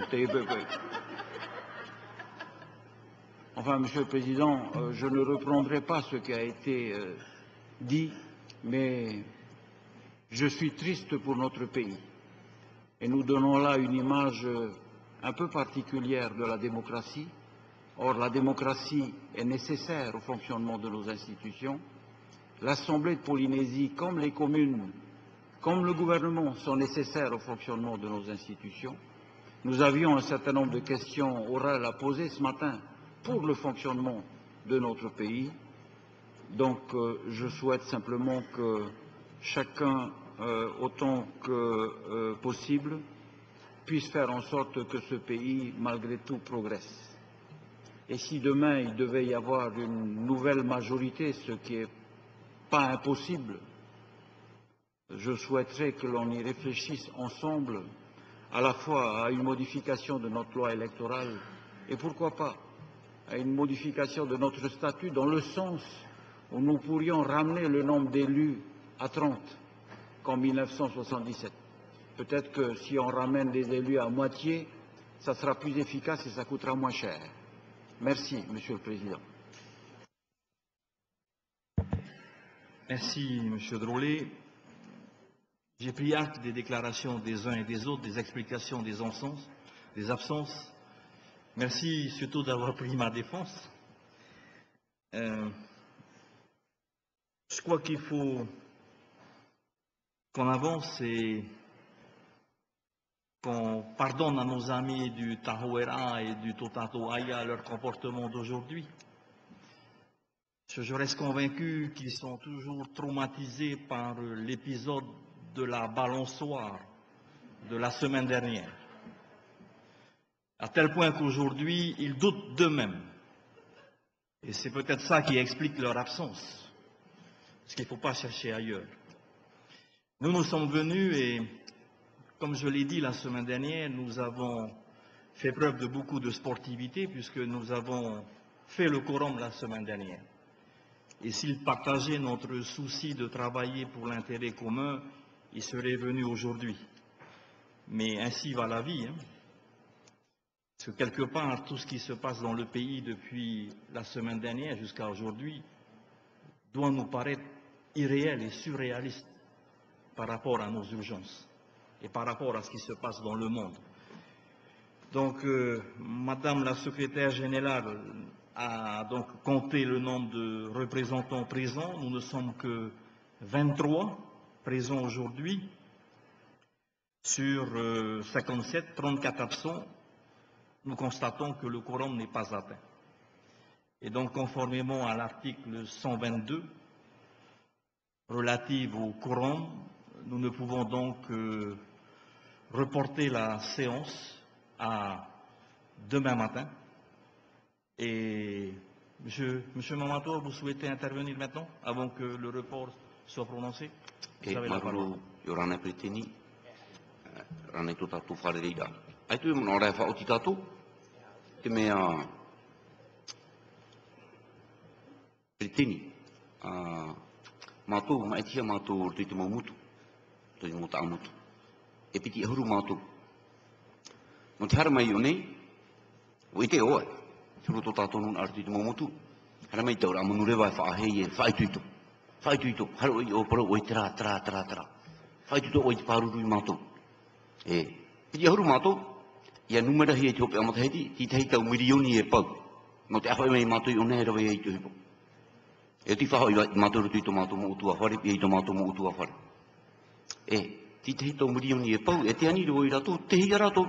Enfin, Monsieur le Président, euh, je ne reprendrai pas ce qui a été euh, dit, mais je suis triste pour notre pays. Et nous donnons là une image euh, un peu particulière de la démocratie. Or, la démocratie est nécessaire au fonctionnement de nos institutions. L'Assemblée de Polynésie, comme les communes, comme le gouvernement, sont nécessaires au fonctionnement de nos institutions. Nous avions un certain nombre de questions orales à poser ce matin pour le fonctionnement de notre pays. Donc, euh, je souhaite simplement que chacun, euh, autant que euh, possible, puisse faire en sorte que ce pays, malgré tout, progresse. Et si demain il devait y avoir une nouvelle majorité, ce qui n'est pas impossible, je souhaiterais que l'on y réfléchisse ensemble, à la fois à une modification de notre loi électorale et pourquoi pas à une modification de notre statut dans le sens où nous pourrions ramener le nombre d'élus à trente, qu'en mille neuf cent soixante-dix-sept. Peut-être que si on ramène les élus à moitié, ça sera plus efficace et ça coûtera moins cher. Merci, Monsieur le Président. Merci, Monsieur Drolet. J'ai pris acte des déclarations des uns et des autres, des explications des absences. Des absences. Merci surtout d'avoir pris ma défense. Euh, je crois qu'il faut qu'on avance et qu'on pardonne à nos amis du Tahoera et du Totato Aya leur comportement d'aujourd'hui. Je reste convaincu qu'ils sont toujours traumatisés par l'épisode de la balançoire de la semaine dernière. À tel point qu'aujourd'hui, ils doutent d'eux-mêmes. Et c'est peut-être ça qui explique leur absence. Parce qu'il ne faut pas chercher ailleurs. Nous, nous sommes venus et, comme je l'ai dit la semaine dernière, nous avons fait preuve de beaucoup de sportivité puisque nous avons fait le quorum la semaine dernière. Et s'ils partageaient notre souci de travailler pour l'intérêt commun, ils seraient venus aujourd'hui. Mais ainsi va la vie, hein. Parce que quelque part, tout ce qui se passe dans le pays depuis la semaine dernière jusqu'à aujourd'hui doit nous paraître irréel et surréaliste par rapport à nos urgences et par rapport à ce qui se passe dans le monde. Donc, euh, Madame la secrétaire générale a donc compté le nombre de représentants présents. Nous ne sommes que vingt-trois présents aujourd'hui sur euh, cinquante-sept, trente-quatre absents. Nous constatons que le quorum n'est pas atteint. Et donc, conformément à l'article cent vingt-deux, relative au quorum, nous ne pouvons donc euh, reporter la séance à demain matin. Et, Monsieur, Monsieur Mamantour, vous souhaitez intervenir maintenant, avant que le report soit prononcé? Vous avez la parole. Ai tu mo ora fa o titatu te mea Britini a matu mai tia matu te te momutu te mo ta mutu e piti huru matu mo te hara mai o nei o i te oa turu to tato nun arti te momutu hara mai te ora mo nure vai fa hei e fa tuito fa tuito hara o i o pro o i tra tra tra tra Whai tuto o i te pāruru i mātou. E, piti ahuru mātou, ia numera hi e te hope amataheti, ti te heitau milioni e pau. No te ahoi mei mātou i one rawa i te hipo. E ti whahau i mātou rutu i tō mātou mo utua whare, i tō mātou mo utua whare. E, ti te heitau milioni e pau, e te ani roi rato, te hia rato.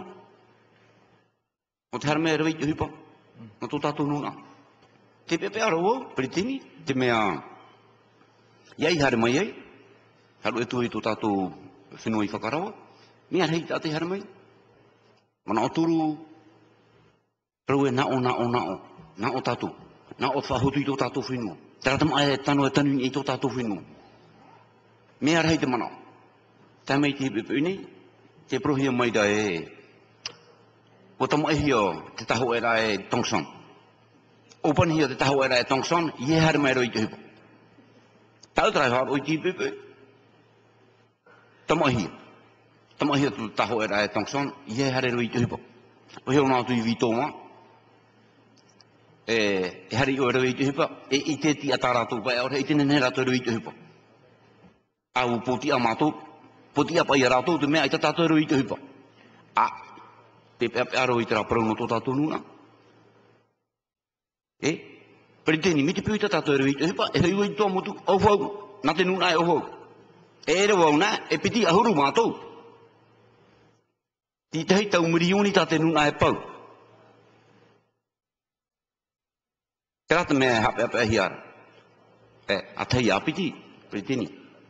O te haramea rawa i te hipo, no tō tātou nuna. Te pepe ara o, Britini, te mea, iai hare mai ei, haru e tu i tō tātou whenua i whakarawa, mea hei tāte hare mai. Mana o turu, rau e nao, nao, nao, nao tātou, nao whahotu i tō tātou whenua. Te rata mai e tano e tanu i tō tātou whenua. Mea hei te mana. Tā mei te pepe nei, te prohia mai da e, o tamu e hio te taho e ra e Tongson. Open hio te taho e ra e Tongson, ie hare mai roi te hipo. Tau trai hao oi te pepe. Tamu e hio. Tamu e hio te taho e ra e Tongson, ie hare roi te hipo. O heo nā tu i vitoma, e hari o roi te hipo, e i te ti atarato pai ora, i te nene rato roi te hipo. Au poti a mātou, poti a pai a rato, te mea i tatato roi te hipo. A, te pea pea roi te raparau no tō tātou nuna. E, pere tēni, mi te pui tatato roi te hipo, e hei ui tō motu, au hau, nā te nuna e au hau. E ere wau nā, e piti ahuru mātou. Ti te hei tau milioni tā te nuna e pau. Te rata mea hape hape ahi ara. E, a tei apiti, pere tēni.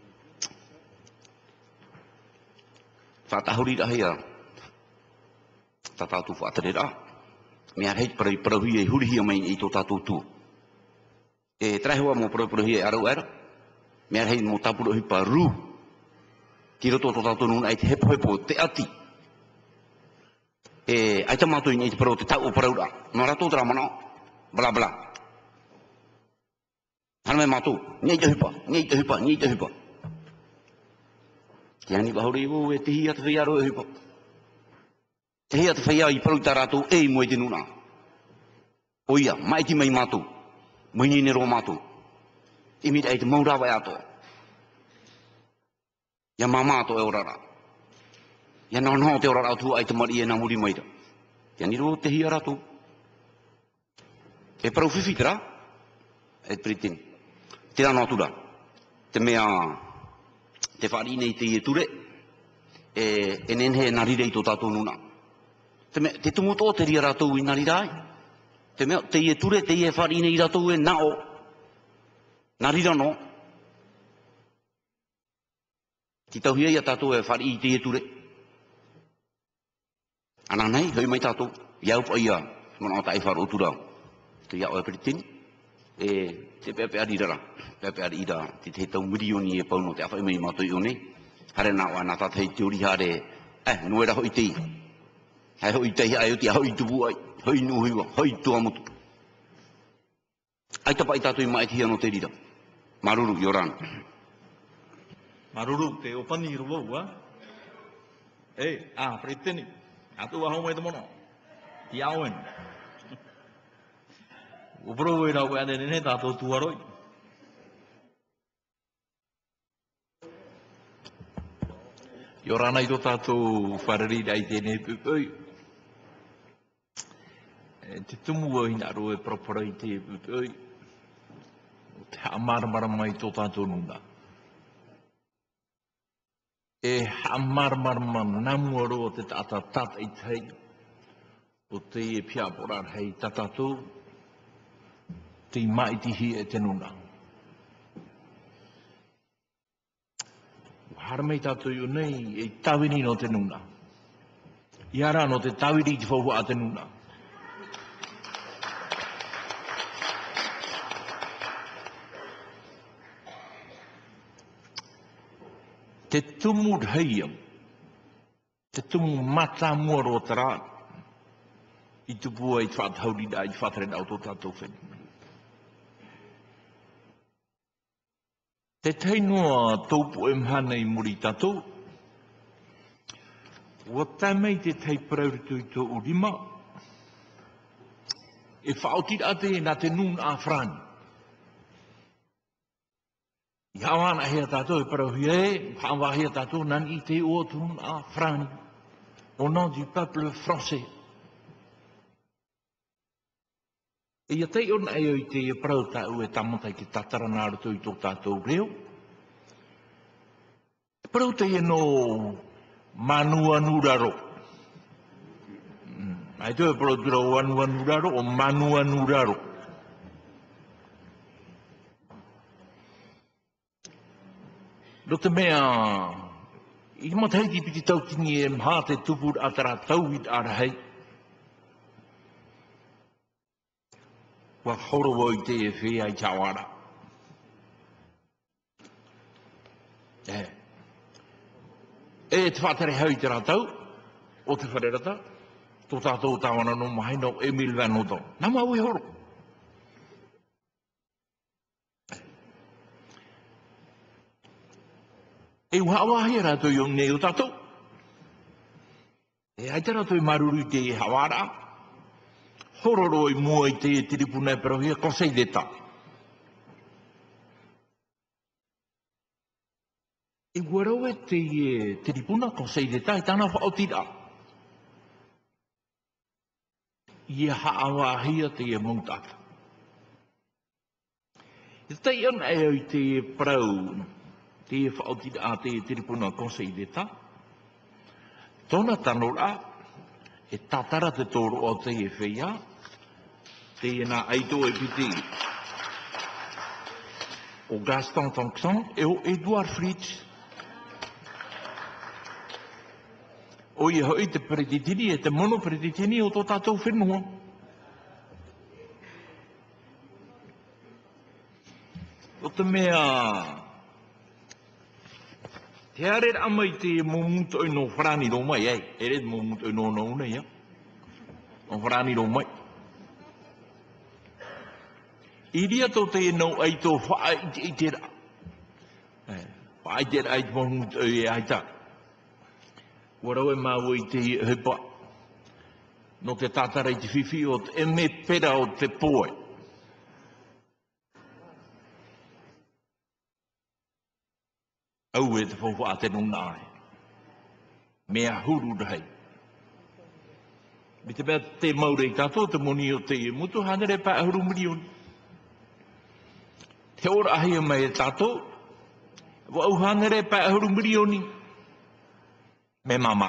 Whātahuri rahi ara. Tā tātou whātere rā. Mea rei parau parauhi e hurihi a mai i tō tātou tū. E trahua mō parau parauhi e arau era. Mea rei mō tāpura hui pa rū. Ki roto tō tātou nuna e te hepo hepo te ati. E ai ta mātou i nei te parau te tau o parau rā. Nō rato tera mana. Bla bla. Hana mai mātou. Nei te hupa, nei te hupa, nei te hupa. Te ani wahore i wō e te hia te whai aro e hupa. Te hia te whai aro i parau tā rātou e i moe te nuna. O ia, mai ti mai mātou. Moini ne ro mātou. I mita e te maurawa e ato. Ia mā mātou e orara. Ia nā nā te orara atu ai te mari e nā muri maira. Te ani ro te hia rātou. E parau whiwhi te rā. E Britain. Te rā nā tura. Te mea, te whari nei te ie ture, e, e nenhe nā rire i tō tātou nuna. Te mea, te tumoto te ria rātou i nā rirai. Te mea, te ie ture, te ie whari nei rātou e nā o. Nā rira no. Ti tauhia ia tātou e whari i te ie ture. Ana nei, hoi mai tātou, iau pa ia, mana o tai wharo turau. Te iau e Britain. E te pepe ari rara, pepe ari ira, te te tau milioni e pauno te awhai mei mātou i one, hare nā wā nā tātai te ori hare, eh, nuera hoi tei, hei hoi tei, hei hoi tei, hoi tupu ai, hoi nuhiwa, hoi tua mutu. Ai tapa i tātou i mai te hiano te rira. Maruru, Yoran. Maruru, te opani i ruau, ha? E, ah, preteni, atu wa hau mai te mono, i auen. O pro e rau e ane nene tātou tuaroi. I ora nei tō tātou wharerira i tēnei pupui. E te tumu o hina ro e propora i te pupui. O te hamarmara mai tō tātou nuna. E hamarmara mai namua ro te tata tata i tei. O te e pia porar hei tatatou. Te mai tihi e te nuna. Haramei tātou i nei, e tawini no te nuna. I ara no te tawiri te whauhu a te nuna. Te tumu heiam, te tumu mata mua ro tara, i tupua i whātaurida, i whātarena o tō tātou whenua. Te teinoa tōpu e mhana i muri tātou. Wa tāmei te tei parauritu i tō urima. E whaotira te nā te nun a Fran. Yawan ahia tato e parohie, pawa ahia tato nan i te o tun a Frani, au nom du peuple français. E ia tei ona e o i te parau tau e tamata ki tatara nā rato i tō tātou reo. E parau te e no manua nuraro. Ai tō e parau tura o anua nuraro o manua nuraro. Ro te mea, i matai ki piti tau tini e mha te tupur atara tauit arahei. Wa horo woi te e whea i chawara. E. E te whatare hau i te ratau, o te wharerata, tō tātou tāwana no mahaino Emil Van Oto. Nā mau e horo. E uhawahi rato i o nei o tātou. E ai te rato i maruru i te e hawara. Hororo i mua i te e tiripuna e parohia Conseil d'État. E warau e te e tiripuna Conseil d'État i tāna whaotira. I e haawahia te e mautata. I te iona e i te e parau, te e whaotira a te e tiripuna Conseil d'État. Tōna tanora e tatara te tōro o te e whea, te e nā aito e piti o Gaston Tonson e o Edouard Fritz. O i hoi te preditini e te mono preditini o tō tātou whenua. O te mea, te arer amai te mumuto i no whrani ro mai, ei, ere te mumuto i no nauna, ia. O whrani ro mai. I ria tō te no ai tō whaai i te ra. Whaai te ra i te mumuto i ai tā. Warau e mau i te hepa. No te tātara i te whiwhi o te e me pera o te poe. Au e te whawha a te nuna ai. Mea huru rahei. Me te mea te maurei tātou, te moni o te e mutu, hanere pa ahuru milioni. Te ora ahi mai e tātou, wa au hanere pa ahuru milioni. Me mama.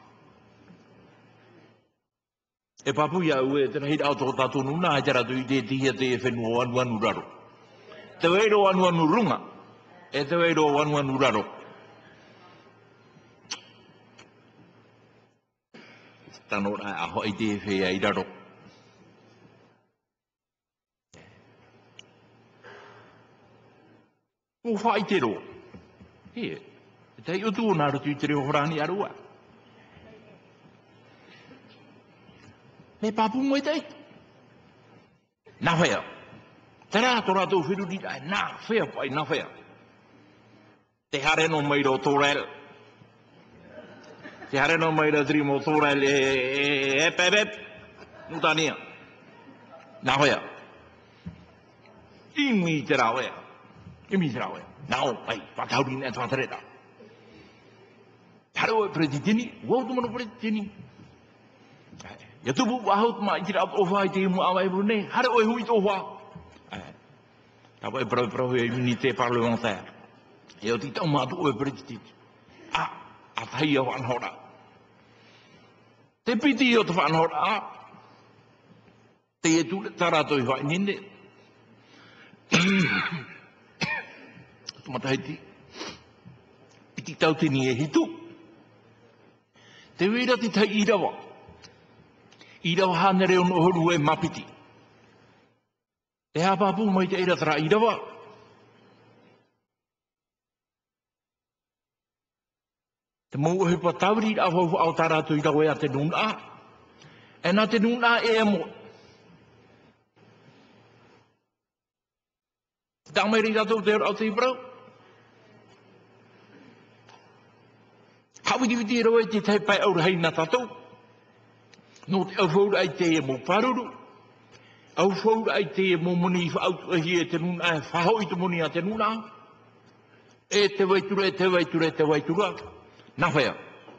E papu ia ue te nahi rao tō tātou nuna, ai te ratu i te tihia te e whenua anu anu raro. Te weiro anu anu runga. E te weiro anu anu raro. Tano rai aho i te whea i raro. O whai te ro. He, te i utu o nā rutu i te reo horani arua. Me papu mo i tei. Nā whea. Te rā tō rātou whiru ni rai, nā whea pai, nā whea. Te hare no mai ro tō rel. Te hare no mai ro tri mo tō rel e e pepep. Nutania. Nā whea. Imi te rā whea. Imi te rā whea. Nāo, pai, whakauri nea tōtareta. Haro e preditini, wau tu mano preditini. Ia tupu wahau tu ma i tira o whai te imu awa e brune, haro e hui tō wha. Tapo e prau prau e unité parlementaire. E o titau mātu o e preditini. A, a tahi o whanhora. Te piti o te whanhora, te e tūre tarato i whai ninde. Tumataiti. Piti tau tini e hitu. Te wera te tai irawa. Irawa hanere ono horu e mapiti. Te hapapu mai te eira tara irawa. Te mou he pa tauri a hau au taratu irawa e a te nuna. E na te nuna e e mo. Te ameri rato te au te ibrau. Hawiri witi e roe te tai pai aura hei na tatou. No te au whaura ai te e mo paruru. Au whaura ai te e mo moni i whaautu ahi e te nuna e whahoi te moni a te nuna. e te waitura, e te waitura, e te waitura, nā whea.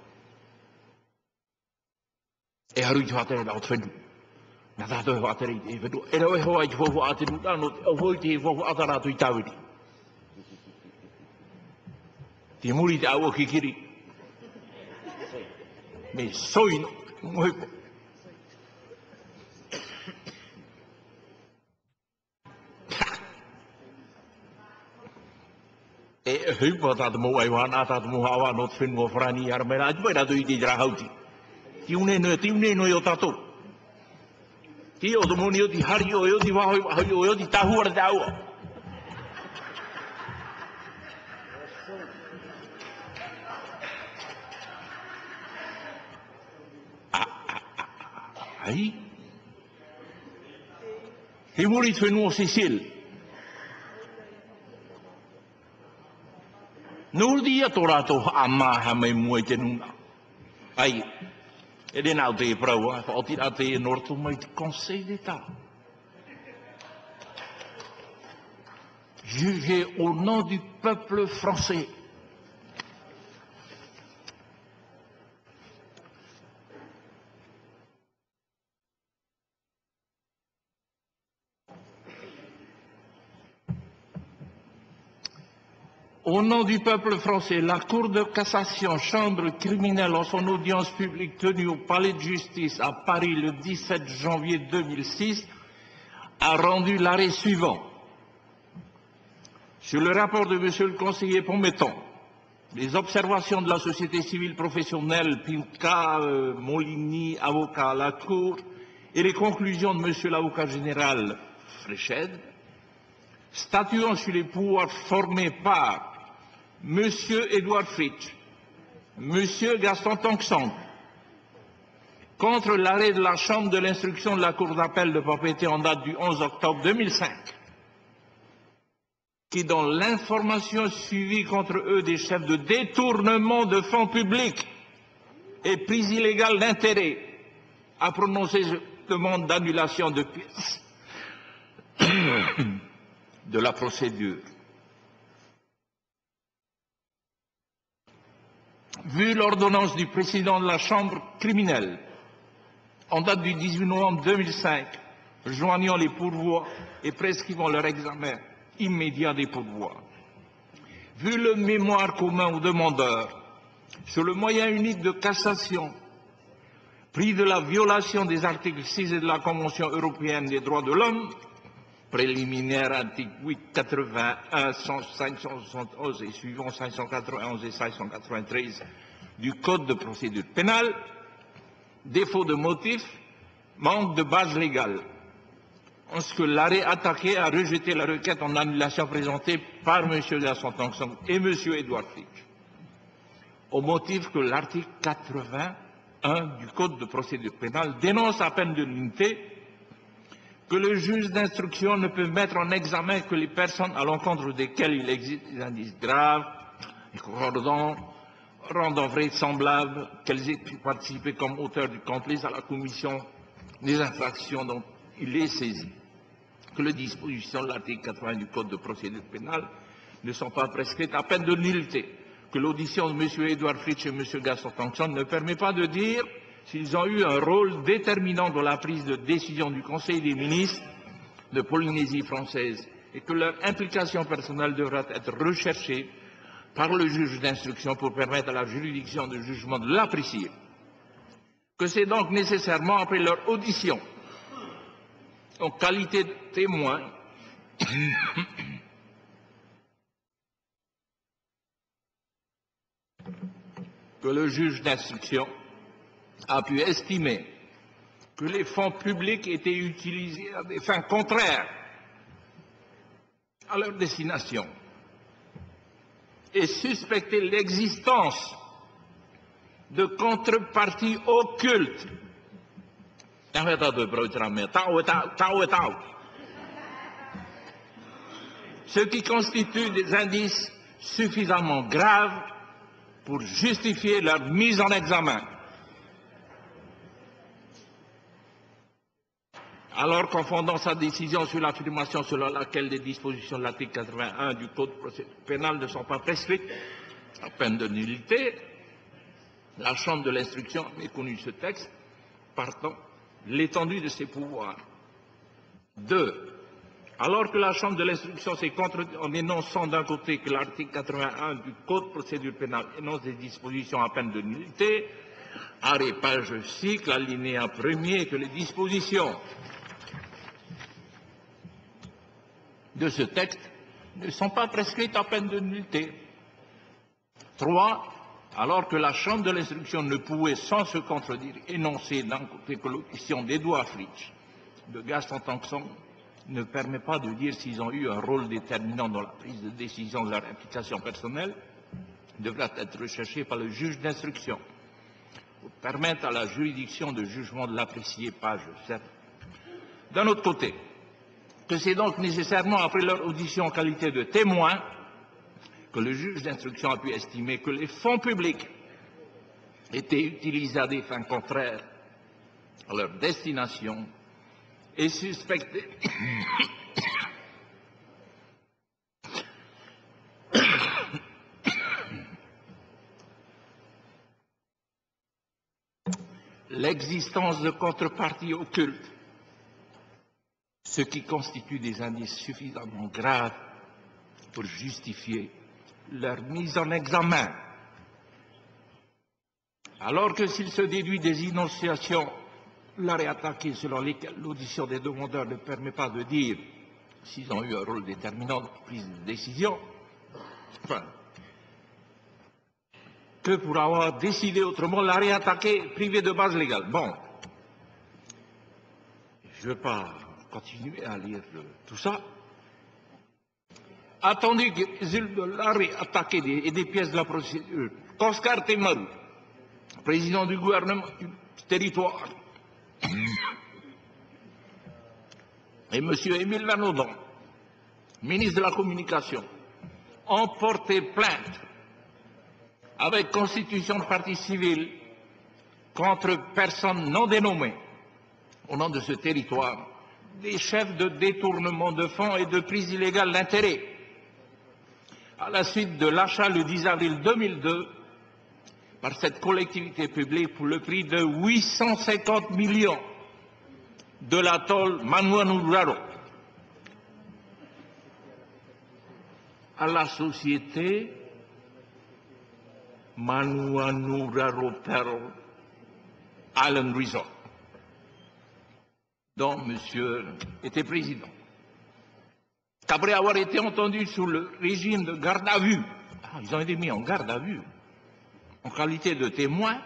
E haru i te whatere nā o te whenua. Nā tātou e whatere i te whenua. E rau e hoa i te whaua a te nuna, no te au hoi te whaua a tarātu i tāwiri. Te muri te aua kikiri. Me soino, moepo. E huipa tātou mō ai wāna, tātou mō hawa no te whenua whrani ara mera, ati mai rātou i te jara hauti. Ti une noe, ti une noe o tātou. Ti o te moni o ti hari o e o ti wahoi wahoi o e o ti tahuara te aua. Ai? He muri te whenua Cecil. Nurdi a tō rātou a maha mai mua i te nuna. Ai, e re nāu te e praua, o tira te e norto mai te Conseil d'État. Jugé au nom du peuple français. Au nom du peuple français, la Cour de cassation, chambre criminelle, en son audience publique tenue au Palais de justice à Paris le dix-sept janvier deux mille six, a rendu l'arrêt suivant. Sur le rapport de Monsieur le conseiller Pometon, les observations de la société civile professionnelle Pinka euh, Molini, avocat à la Cour, et les conclusions de Monsieur l'avocat général Fréched, statuant sur les pouvoirs formés par Monsieur Edouard Fritsch, Monsieur Gaston Tongson, contre l'arrêt de la Chambre de l'instruction de la Cour d'appel de Papeete en date du onze octobre deux mille cinq, qui donne l'information suivie contre eux des chefs de détournement de fonds publics et prise illégale d'intérêt, a prononcé demande d'annulation de pièces de la procédure. Vu l'ordonnance du président de la Chambre criminelle, en date du dix-huit novembre deux mille cinq, joignant les pourvois et prescrivant leur examen immédiat des pourvois. Vu le mémoire commun aux demandeurs sur le moyen unique de cassation, pris de la violation des articles six et de la Convention européenne des droits de l'homme, préliminaire article huit cent quatre-vingt-un, cinq cent soixante et onze et suivant cinq cent quatre-vingt-onze et cinq cent quatre-vingt-treize du Code de procédure pénale, défaut de motif, manque de base légale. En ce que l'arrêt attaqué a rejeté la requête en annulation présentée par M. Gaston Tongson et M. Edouard Fritsch, au motif que l'article quatre-vingt-un du Code de procédure pénale dénonce à peine de nullité que le juge d'instruction ne peut mettre en examen que les personnes à l'encontre desquelles il existe des indices graves et concordants, rendant vraisemblable qu'elles aient pu participer comme auteurs du complice à la commission des infractions dont il est saisi, que les dispositions de l'article quatre-vingts du Code de procédure pénale ne sont pas prescrites à peine de nullité, que l'audition de M. Edouard Fritsch et M. Gaston Tongson ne permet pas de dire s'ils ont eu un rôle déterminant dans la prise de décision du Conseil des ministres de Polynésie française et que leur implication personnelle devra être recherchée par le juge d'instruction pour permettre à la juridiction de jugement de l'apprécier. Que c'est donc nécessairement après leur audition, en qualité de témoin, que le juge d'instruction a pu estimer que les fonds publics étaient utilisés à des fins contraires à leur destination et suspecter l'existence de contreparties occultes. Ce qui constitue des indices suffisamment graves pour justifier leur mise en examen. alors qu'en fondant sa décision sur l'affirmation selon laquelle les dispositions de l'article quatre-vingt-un du Code pénal ne sont pas prescrites à peine de nullité, la Chambre de l'instruction a méconnu ce texte, partant l'étendue de ses pouvoirs. Deux, alors que la Chambre de l'instruction s'est contredite en énonçant d'un côté que l'article quatre-vingt-un du Code de procédure pénale énonce des dispositions à peine de nullité, arrêt page six, l'alinéa premier, que les dispositions de ce texte ne sont pas prescrites à peine de nullité. Trois, alors que la Chambre de l'instruction ne pouvait sans se contredire énoncer d'un côté que l'audition d'Edouard Fritsch, de Gaston Tongson, ne permet pas de dire s'ils ont eu un rôle déterminant dans la prise de décision de leur implication personnelle, devra être recherché par le juge d'instruction pour permettre à la juridiction de jugement de l'apprécier, page sept. D'un autre côté, que c'est donc nécessairement après leur audition en qualité de témoin que le juge d'instruction a pu estimer que les fonds publics étaient utilisés à des fins contraires à leur destination et suspectés l'existence de contreparties occultes, ce qui constitue des indices suffisamment graves pour justifier leur mise en examen. Alors que s'il se déduit des énonciations, l'arrêt attaqué selon lesquels l'audition des demandeurs ne permet pas de dire s'ils ont eu un rôle déterminant dans la prise de décision, enfin, que pour avoir décidé autrement, l'arrêt attaqué privé de base légale. Bon, je ne vais pas continuer à lire le, tout ça. Attendu que de l'arrêt attaqué des, et des pièces de la procédure, qu'Oscar Temaru, président du gouvernement du territoire, et M. Émile Vernodon, ministre de la Communication, ont porté plainte avec constitution de partie civile contre personnes non dénommées au nom de ce territoire, des chefs de détournement de fonds et de prise illégale d'intérêts, à la suite de l'achat le dix avril deux mille deux par cette collectivité publique pour le prix de huit cent cinquante millions de l'atoll Manuanuraro à la société Manuanuraro Pearl Island Resort, dont monsieur était président. Qu'après avoir été entendu sous le régime de garde à vue, ah, ils ont été mis en garde à vue, en qualité de témoin,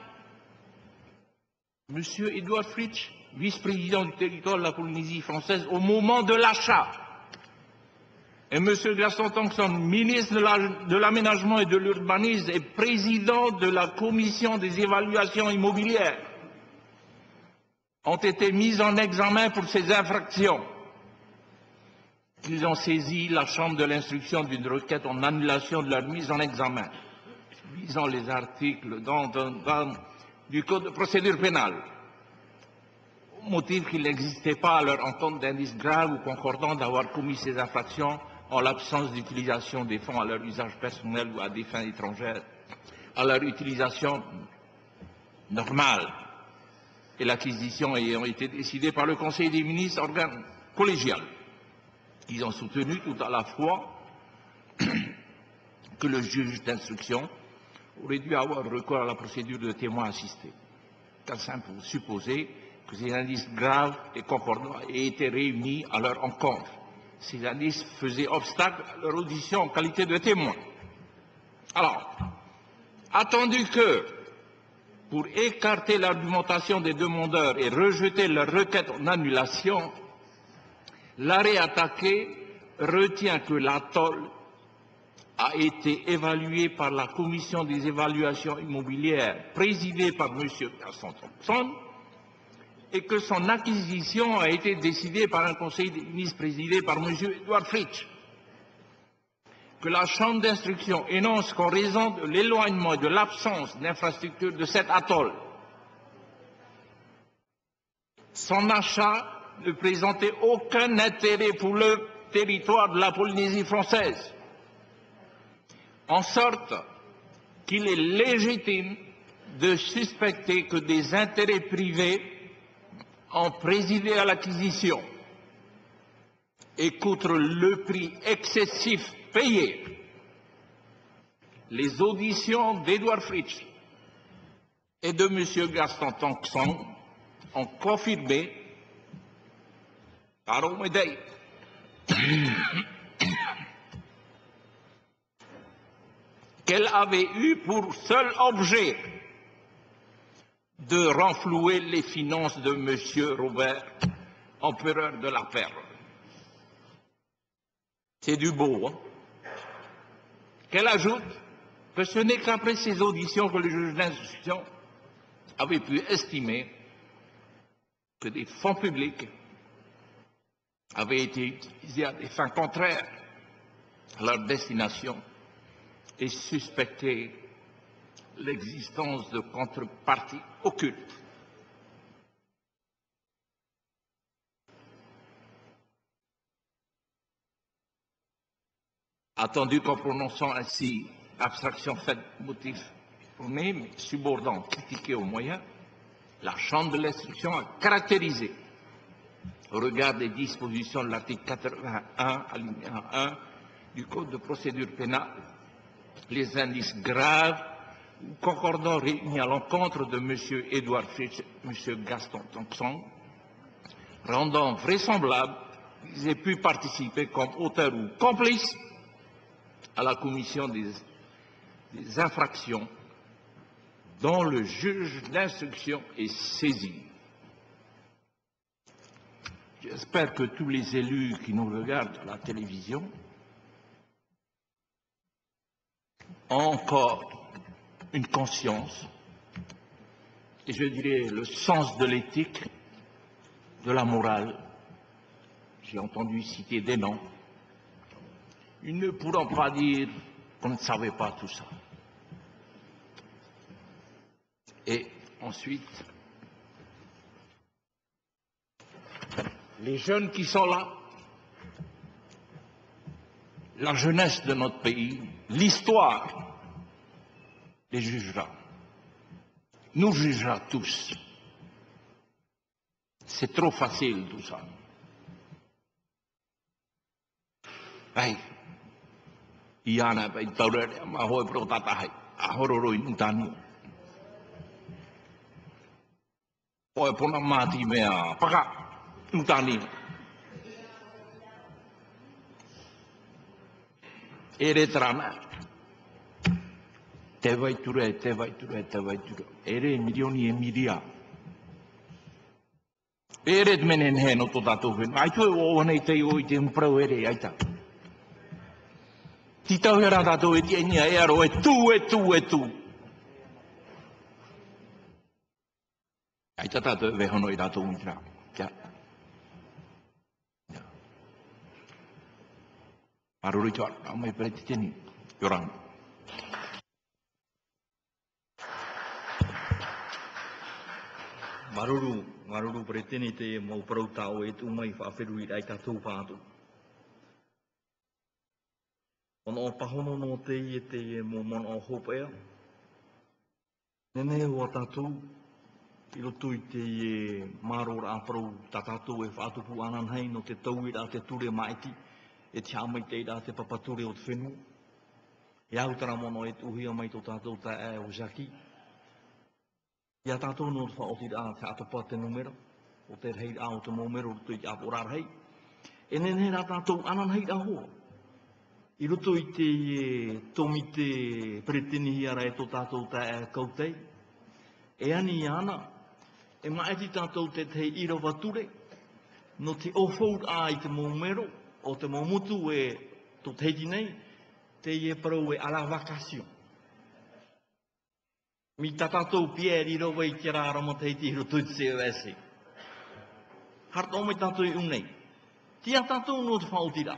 M. Edouard Fritsch, vice-président du territoire de la Polynésie française au moment de l'achat, et M. Gaston Tongson, ministre de l'aménagement et de l'urbanisme et président de la commission des évaluations immobilières, ont été mis en examen pour ces infractions. Ils ont saisi la Chambre de l'instruction d'une requête en annulation de leur mise en examen, visant les articles dans, dans, dans, du Code de procédure pénale, au motif qu'il n'existait pas à leur encontre d'indices graves ou concordants d'avoir commis ces infractions en l'absence d'utilisation des fonds à leur usage personnel ou à des fins étrangères, à leur utilisation normale, et l'acquisition ayant été décidée par le Conseil des ministres, organe collégial. Ils ont soutenu tout à la fois que le juge d'instruction aurait dû avoir recours à la procédure de témoin assisté, car c'est pour supposer que ces indices graves et concordants aient été réunis à leur encontre. Ces indices faisaient obstacle à leur audition en qualité de témoin. Alors, attendu que, pour écarter l'argumentation des demandeurs et rejeter leur requête en annulation, l'arrêt attaqué retient que l'atoll a été évalué par la commission des évaluations immobilières présidée par M. Gaston Tongson et que son acquisition a été décidée par un conseil des ministres présidé par M. Edouard Fritsch. Que la Chambre d'instruction énonce qu'en raison de l'éloignement et de l'absence d'infrastructures de cet atoll, son achat ne présenter aucun intérêt pour le territoire de la Polynésie française, en sorte qu'il est légitime de suspecter que des intérêts privés ont présidé à l'acquisition et qu'outre le prix excessif payé, les auditions d'Edouard Fritsch et de M. Gaston Tongson ont confirmé par Omédei qu'elle avait eu pour seul objet de renflouer les finances de M. Robert, empereur de la Perle. C'est du beau, hein? Qu'elle ajoute que ce n'est qu'après ces auditions que le juge d'instruction avait pu estimer que des fonds publics avaient été utilisés à des fins contraires à leur destination et suspecter l'existence de contreparties occultes. Attendu qu'en prononçant ainsi abstraction faite motif erroné, mais subordant critiqué aux moyens, la Chambre de l'instruction a caractérisé, au regard des dispositions de l'article quatre-vingt-un, alinéa un du Code de procédure pénale, les indices graves ou concordants réunis à l'encontre de M. Edouard Fritsch et M. Gaston Tongson, rendant vraisemblable qu'ils aient pu participer comme auteurs ou complices à la commission des, des infractions dont le juge d'instruction est saisi. J'espère que tous les élus qui nous regardent à la télévision ont encore une conscience, et je dirais le sens de l'éthique, de la morale. J'ai entendu citer des noms. Ils ne pourront pas dire qu'on ne savait pas tout ça. Et ensuite, les jeunes qui sont là, la jeunesse de notre pays, l'histoire les jugera, nous jugera tous. C'est trop facile tout ça. Hey. Iana bai taurere ma hoi pro tatahai a hororo i utani. Hoi pona mati mea paka utani. Ere trana. Te vai ture, te vai ture, te vai ture. Ere milioni e miria. Ere menen he no to tatou wen. Ai tu o nei te o i te mprau ere aita. Ti tau era tatou e tienia e aro e tu, e tu, e tu. Ai ta tatou e vehono i tatou mitra. Kia. Maruri tuar, au mai preti teni. Yorang. Maruru, maruru preteni te mau prau tau e tu mai whawhiru i rai tatou pātu. Ono o pahono no te i e te e mo mono o hopea. Nene o tatou, i roto i te i e marora a prau ta tatou e whaatupu ananhei no te tauira te ture maiti, e te hamai te ira te papature o te whenua. E autara mono e tuhia mai to tatou ta e o Jaki. Ia tātou no te whaoti rā te atopa te numero, o te rei rā o te numero ruto i te aporar hei. E nene rā tātou anan hei rā hoa. I ruto i te e, tomi te pretini hiara e tō tātou ta e kautei. E ani i ana, e maeti tātou te te ira wature, no te ofout a i te numero, o te momutu e tō teiti nei, te e parau e ala vakasio. Mi tātou pieri rowa i te rāra mo teiti hiro tui te C O S. Harta o mai tātou i unei. Tia tātou no te whaotira.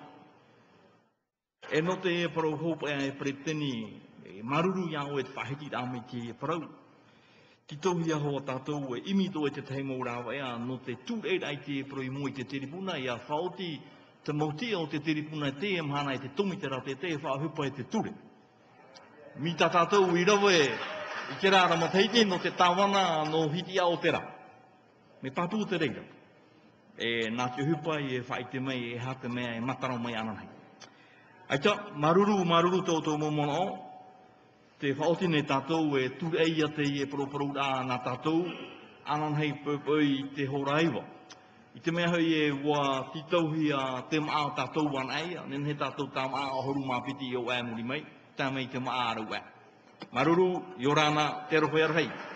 E no te e parau hopa e preteni, e maruru ia o e te whahiti rā me te e parau. Titohia hoa tātou e imito e te teimo rawa ea no te tūreit ai te proi moi te teripuna ia whaoti te mautia o te teripuna te e mhana e te tomi te rate te e whaahupa e te ture. Mi tā tātou i rawa e i te rāra mataiti no te tāwana no hiti a o te rā. Me pāpū te reira. E nā te hupa i e whai te mei e hata mea e mataro mai ananai. Aita, maruru, maruru tau tau momono o, te whaoti nei tātou e ture eia te i e proporou rā nā tātou, ananhei pöpöi te horaiwa. I te mea hoi e wā titauhia te maa o tātou wan eia, nen he tātou tā maa o horu mā piti o ē muri mai, tā mei te maa aru ē. Maruru, i o rāna, te rohoi arhei.